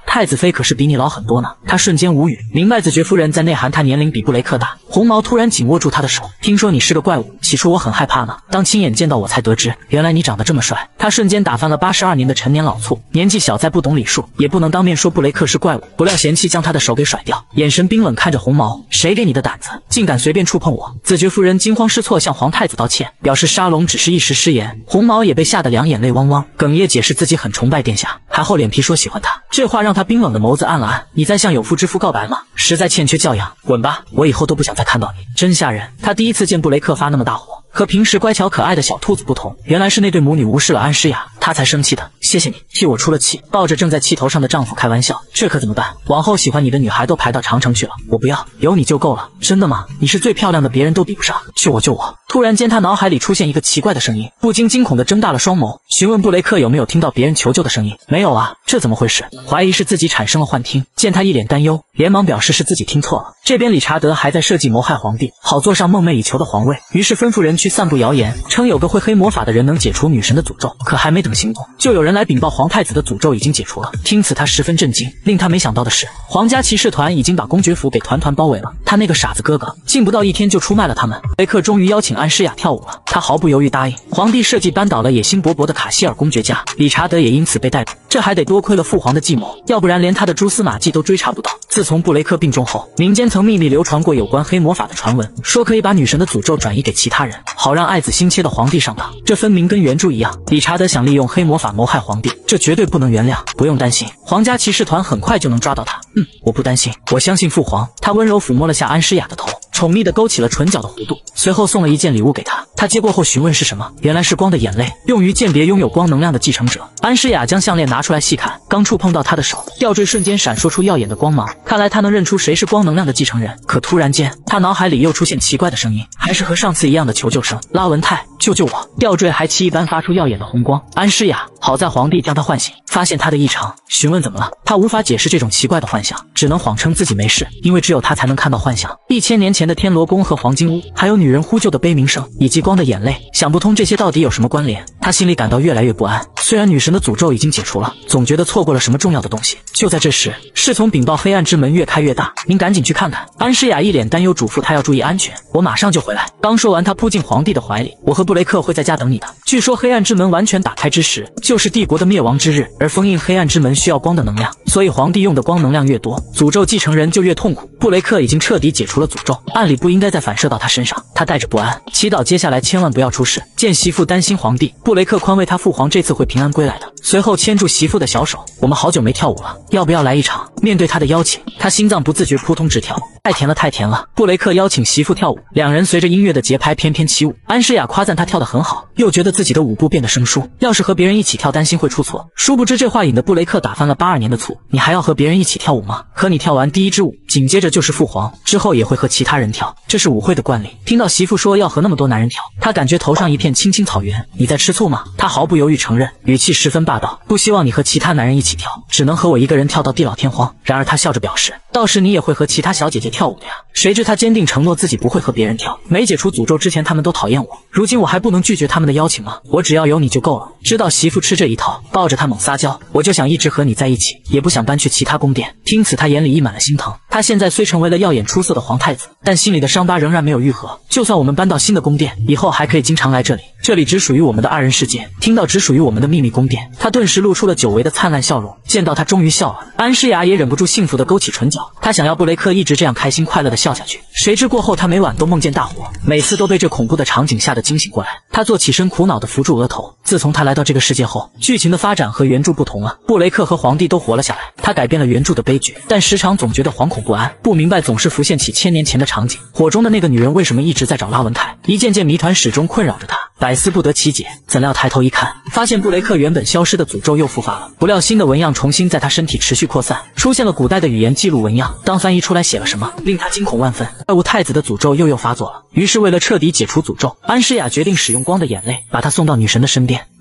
A: 太子妃可是比你老很多呢。他瞬间无语，明白子爵夫人在内涵他年龄比布雷克大。红毛突然紧握住他的手，听说你是个怪物，起初我很害怕呢，当亲眼见到我才得知，原来你长得这么帅。他瞬间打翻了82年的陈年老醋，年纪小再不懂礼数，也不能当面说布雷克是怪物。不料嫌弃将他的手给甩掉，眼神冰冷看着红毛，谁给你的胆子，竟敢随便触碰我？子爵夫人惊慌失措向皇太子道歉，表示沙龙只是一时失言。红毛也被吓得两眼泪汪汪，哽咽解释自己很崇拜殿下，还厚脸皮说喜欢他。这话让他冰冷的眸子暗了暗，你在向有妇之夫告白吗？实在欠缺教养，滚吧，我以后都不想再看到你，真吓人。他第一次见布雷克发那么大火，和平时乖巧可爱的小兔子不同，原来是那对母女无视了安诗雅，他才生气的。谢谢你替我出了气，抱着正在气头上的丈夫开玩笑，这可怎么办？往后喜欢你的女孩都排到长城去了，我不要，有你就够了。真的吗？你是最漂亮的，别人都比不上。救我救我！突然间他脑海里出现一个奇怪的声音，不禁惊恐地睁大了双眸，询问布雷克有没有听到别人求救的声音。没有啊，这怎么回事？怀疑是自己产生了幻听。见他一脸担忧，连忙表示是自己听错了。这边理查德还在设计谋害皇帝，好坐上梦寐以求的皇位，于是吩咐人去散布谣言，称有个会黑魔法的人能解除女神的诅咒。可还没等行动，就有人来禀报皇太子的诅咒已经解除了。听此他十分震惊，令他没想到的是，皇家骑士团已经把公爵府给团团包围了。他那个傻子哥哥竟不到1天就出卖了他们。雷克终于邀请安诗雅跳舞了，他毫不犹豫答应。皇帝设计扳倒了野心勃勃的卡希尔公爵家，理查德也因此被逮捕。这还得多亏了父皇的计谋，要不然连他的蛛丝马迹都追查不到。自从布雷克病重后，民间曾秘密流传过有关黑魔法的传闻，说可以把女神的诅咒转移给其他人，好让爱子心切的皇帝上当。这分明跟原著一样，理查德想利用黑魔法谋害皇帝，这绝对不能原谅。不用担心，皇家骑士团很快就能抓到他。我不担心，我相信父皇。他温柔抚摸了下安诗雅的头，宠溺地勾起了唇角的弧度，随后送了一件礼物给他。他接过后询问是什么，原来是光的眼泪，用于鉴别拥有光能量的继承者。安诗雅将项链拿出来细看，刚触碰到他的手，吊坠瞬间闪烁出耀眼的光芒，看来他能认出谁是光能量的继承人。可突然间，他脑海里又出现奇怪的声音，还是和上次一样的求救声。拉文泰，救救我！吊坠还漆一般发出耀眼的红光。安诗雅，好在皇帝将他唤醒，发现他的异常，询问怎么了。他无法解释这种奇怪的幻象，只能谎称自己没事，因为只有他才能看到幻象。1000年前的天罗宫和黄金屋，还有女人呼救的悲鸣声，以及光的眼泪，想不通这些到底有什么关联。他心里感到越来越不安，虽然女神的诅咒已经解除了，总觉得错过了什么重要的东西。就在这时，侍从禀报黑暗之门越开越大，您赶紧去看看。安诗雅一脸担忧嘱咐他要注意安全，我马上就回来。刚说完，他扑进皇帝的怀里，我和布雷克会在家等你的。据说黑暗之门完全打开之时，就是帝国的灭亡之日，而封印黑暗之门需要光的能量，所以皇帝用的光能量越多，诅咒继承人就越痛苦。布雷克已经彻底解除了诅咒，按理不应该再反射到他身上。他带着不安，祈祷接下来千万不要出事。见媳妇担心皇帝，布雷克宽慰他父皇这次会平安归来的，随后牵住媳妇的小手，我们好久没跳舞了，要不要来一场？面对他的邀请，他心脏不自觉扑通直跳。太甜了太甜了！布雷克邀请媳妇跳舞，两人随着音乐的节拍翩翩起舞。安诗雅夸赞他跳得很好，又觉得自己的舞步变得生疏，要是和别人一起跳担心会出错。殊不知这话引得布雷克打翻了82年的醋，你还要和别人一起跳舞吗？可你跳完第一支舞，紧接着就是父皇，之后也会和其他人跳，这是舞会的惯例。听到媳妇说要和那么多男人跳，他感觉头上一片青青草原。你在吃醋吗？他毫不犹豫承认，语气十分霸道，不希望你和其他男人一起跳，只能和我一个人跳到地老天荒。然而他笑着表示，到时你也会和其他小姐姐跳舞的呀。谁知他坚定承诺自己不会和别人跳，没解除诅咒之前他们都讨厌我，如今我还不能拒绝他们的邀请吗？我只要有你就够了。知道媳妇吃这一套，抱着他猛撒娇，我就想一直和你在一起，也不想搬去其他宫殿。听此他眼里溢满了心疼，他现在虽成为了耀眼出色的皇太子，但心里的伤疤仍然没有愈合。就算我们搬到新的宫殿，以后还可以经常来这里，这里只属于我们的2人世界。听到只属于我们的秘密宫殿，他顿时露出了久违的灿烂笑容。见到他终于笑了，安诗雅也忍不住幸福地勾起唇角，他想要布雷克一直这样开心快乐地笑下去。谁知过后他每晚都梦见大火，每次都被这恐怖的场景吓得惊醒过来。他坐起身苦恼地扶住额头，自从他来到这个世界后，剧情的发展和原著不同了，布雷克和皇帝都活了下来，他改变了原著的悲剧，但时常总觉得惶恐不安，不明白总是浮现起1000年前的场景，火中的那个女人为什么一直在找拉文泰，一件件谜团始终困扰着他，百思不得其解。怎料抬头一看，发现布雷克原本消失的诅咒又复发了，不料新的纹样重新在他身体持续扩散，出现了古代的语言记录纹样，当翻译出来写了什么，令他惊恐万分。怪物太子的诅咒又发作了，于是为了彻底解除诅咒，安诗雅决定使用光的眼泪把他送到女神的身边。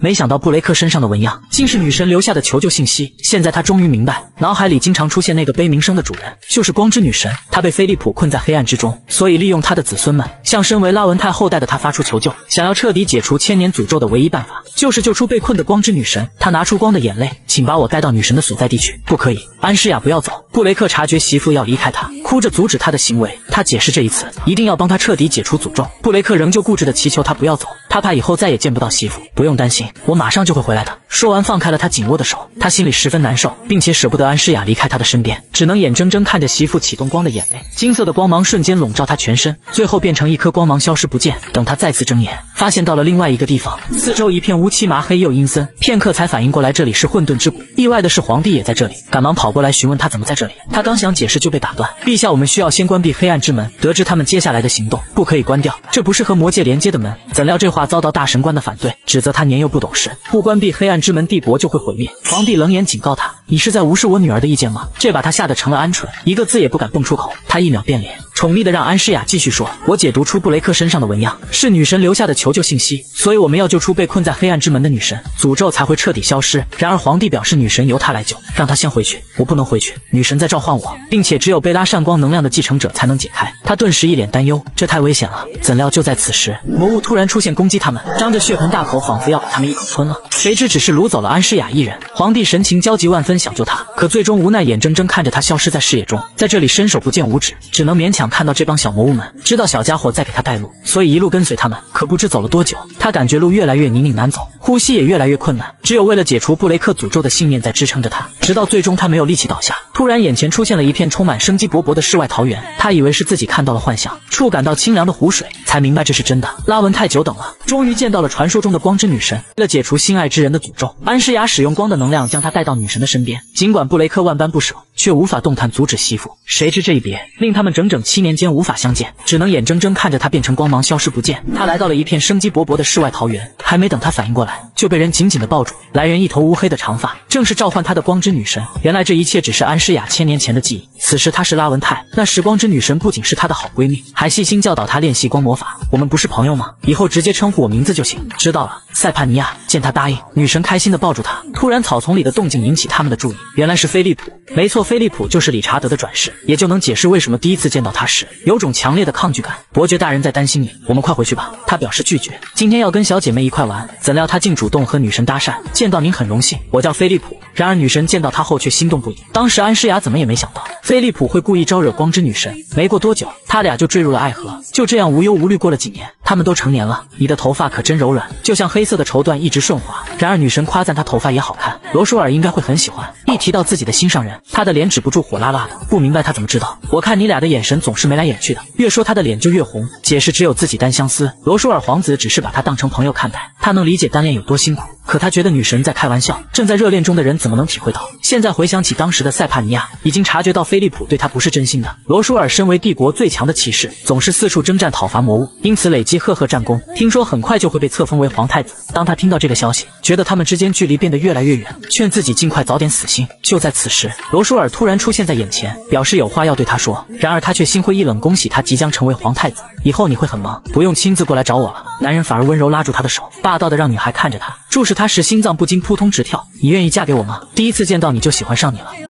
A: 没想到布雷克身上的纹样竟是女神留下的求救信息。现在他终于明白，脑海里经常出现那个悲鸣声的主人就是光之女神。她被菲利普困在黑暗之中，所以利用他的子孙们向身为拉文泰后代的他发出求救。想要彻底解除千年诅咒的唯一办法就是救出被困的光之女神。他拿出光的眼泪，请把我带到女神的所在地去。不可以，安诗雅不要走。布雷克察觉媳妇要离开他，哭着阻止他的行为。他解释这一次一定要帮他彻底解除诅咒。布雷克仍旧固执地祈求他不要走，他怕以后再也见不到媳妇。不用担心，我马上就会回来的。说完放开了他紧握的手，他心里十分难受，并且舍不得安诗雅离开他的身边，只能眼睁睁看着媳妇启动光的眼泪，金色的光芒瞬间笼罩他全身，最后变成一颗光芒消失不见。等他再次睁眼，发现到了另外一个地方，四周一片乌漆麻黑又阴森，片刻才反应过来这里是混沌之谷。意外的是皇帝也在这里，赶忙跑过来询问他怎么在这里。他刚想解释就被打断，陛下，我们需要先关闭黑暗之门，得知他们接下来的行动，不可以关掉，这不是和魔界连接的门。怎料这话遭到大神官的反对，指责他年幼不懂事，不关闭黑暗之门帝国就会毁灭。皇帝冷眼警告他，你是在无视我女儿的意见吗？这把他吓得成了鹌鹑，一个字也不敢蹦出口。他一秒变脸，宠溺的让安诗雅继续说，我解读出布雷克身上的纹样是女神留下的求救信息，所以我们要救出被困在黑暗之门的女神，诅咒才会彻底消失。然而皇帝表示女神由他来救，让他先回去。我不能回去，女神在召唤我，并且只有贝拉善光能量的继承者才能解开。他顿时一脸担忧，这太危险了。怎料就在此时，魔物突然出现攻击他们，张着血盆大口，仿佛要把他们一口吞了。谁知只是掳走了安诗雅一人。皇帝神情焦急万分，想救他，可最终无奈眼睁睁看着他消失在视野中，在这里伸手不见五指，只能勉强看到这帮小魔物们，知道小家伙在给他带路，所以一路跟随他们。可不知走了多久，他感觉路越来越泥泞难走，呼吸也越来越困难，只有为了解除布雷克诅咒的信念在支撑着他，直到最终他没有力气倒下。突然眼前出现了一片充满生机勃勃的世外桃源，他以为是自己看到了幻象，触感到清凉的湖水，才明白这是真的。拉文太久等了，终于见到了传说中的光之女神。为了解除心爱之人的诅咒，安诗雅使用光的能量将她带到女神的身边。尽管布雷克万般不舍，却无法动弹阻止媳妇。谁知这一别令他们整整7年间无法相见，只能眼睁睁看着她变成光芒消失不见。他来到了一片生机勃勃的世外桃源，还没等他反应过来，就被人紧紧地抱住。来人一头乌黑的长发，正是召唤他的光之女神。原来这一切只是安诗雅1000年前的记忆。此时她是拉文泰，那时光之女神不仅是她的好闺蜜，还细心教导她练习光魔法。我们不是朋友吗？以后直接称呼我名字就行。知道了，塞帕尼亚。见他答应，女神开心地抱住他。突然草丛里的动静引起他们的注意，原来是菲利普。没错，菲利普就是理查德的转世，也就能解释为什么第一次见到他时有种强烈的抗拒感。伯爵大人在担心你，我们快回去吧。他表示拒绝，今天要跟小姐妹一块玩。怎料他竟主动和女神搭讪，见到您很荣幸，我叫菲利普。然而女神见到他后却心动不已。当时安诗雅怎么也没想到菲利普会故意招惹光之女神。没过多久，他俩就坠入了爱河。就这样无忧无虑过了几年，他们都成年了。你的头发可真柔软，就像黑色的绸缎一直顺滑。然而女神夸赞他头发也好看，罗舒尔应该会很喜欢。一提到自己的心上人，他的脸止不住火辣辣的。不明白他怎么知道？我看你俩的眼神总是眉来眼去的。越说他的脸就越红，解释只有自己单相思。罗舒尔皇子只是把他当成朋友看待，他能理解单恋有多辛苦，可他觉得女神在开玩笑。正在热恋中的人怎么能体会到？现在回想起当时的塞帕尼亚，已经察觉到菲利普对他不是真心的。罗舒尔身为帝国最强的骑士，总是四处征战讨伐魔物，因此累积赫赫战功，听说很快就会被册封为皇太子。当他听到这个消息，觉得他们之间距离变得越来越远，劝自己尽快早点死心。就在此时，罗舒尔突然出现在眼前，表示有话要对他说。然而他却心灰意冷，恭喜他即将成为皇太子，以后你会很忙，不用亲自过来找我了。男人反而温柔拉住他的手，霸道的让女孩看着他，注视他时心脏不禁扑通直跳。你愿意嫁给我吗？第一次见到你就喜欢上你了。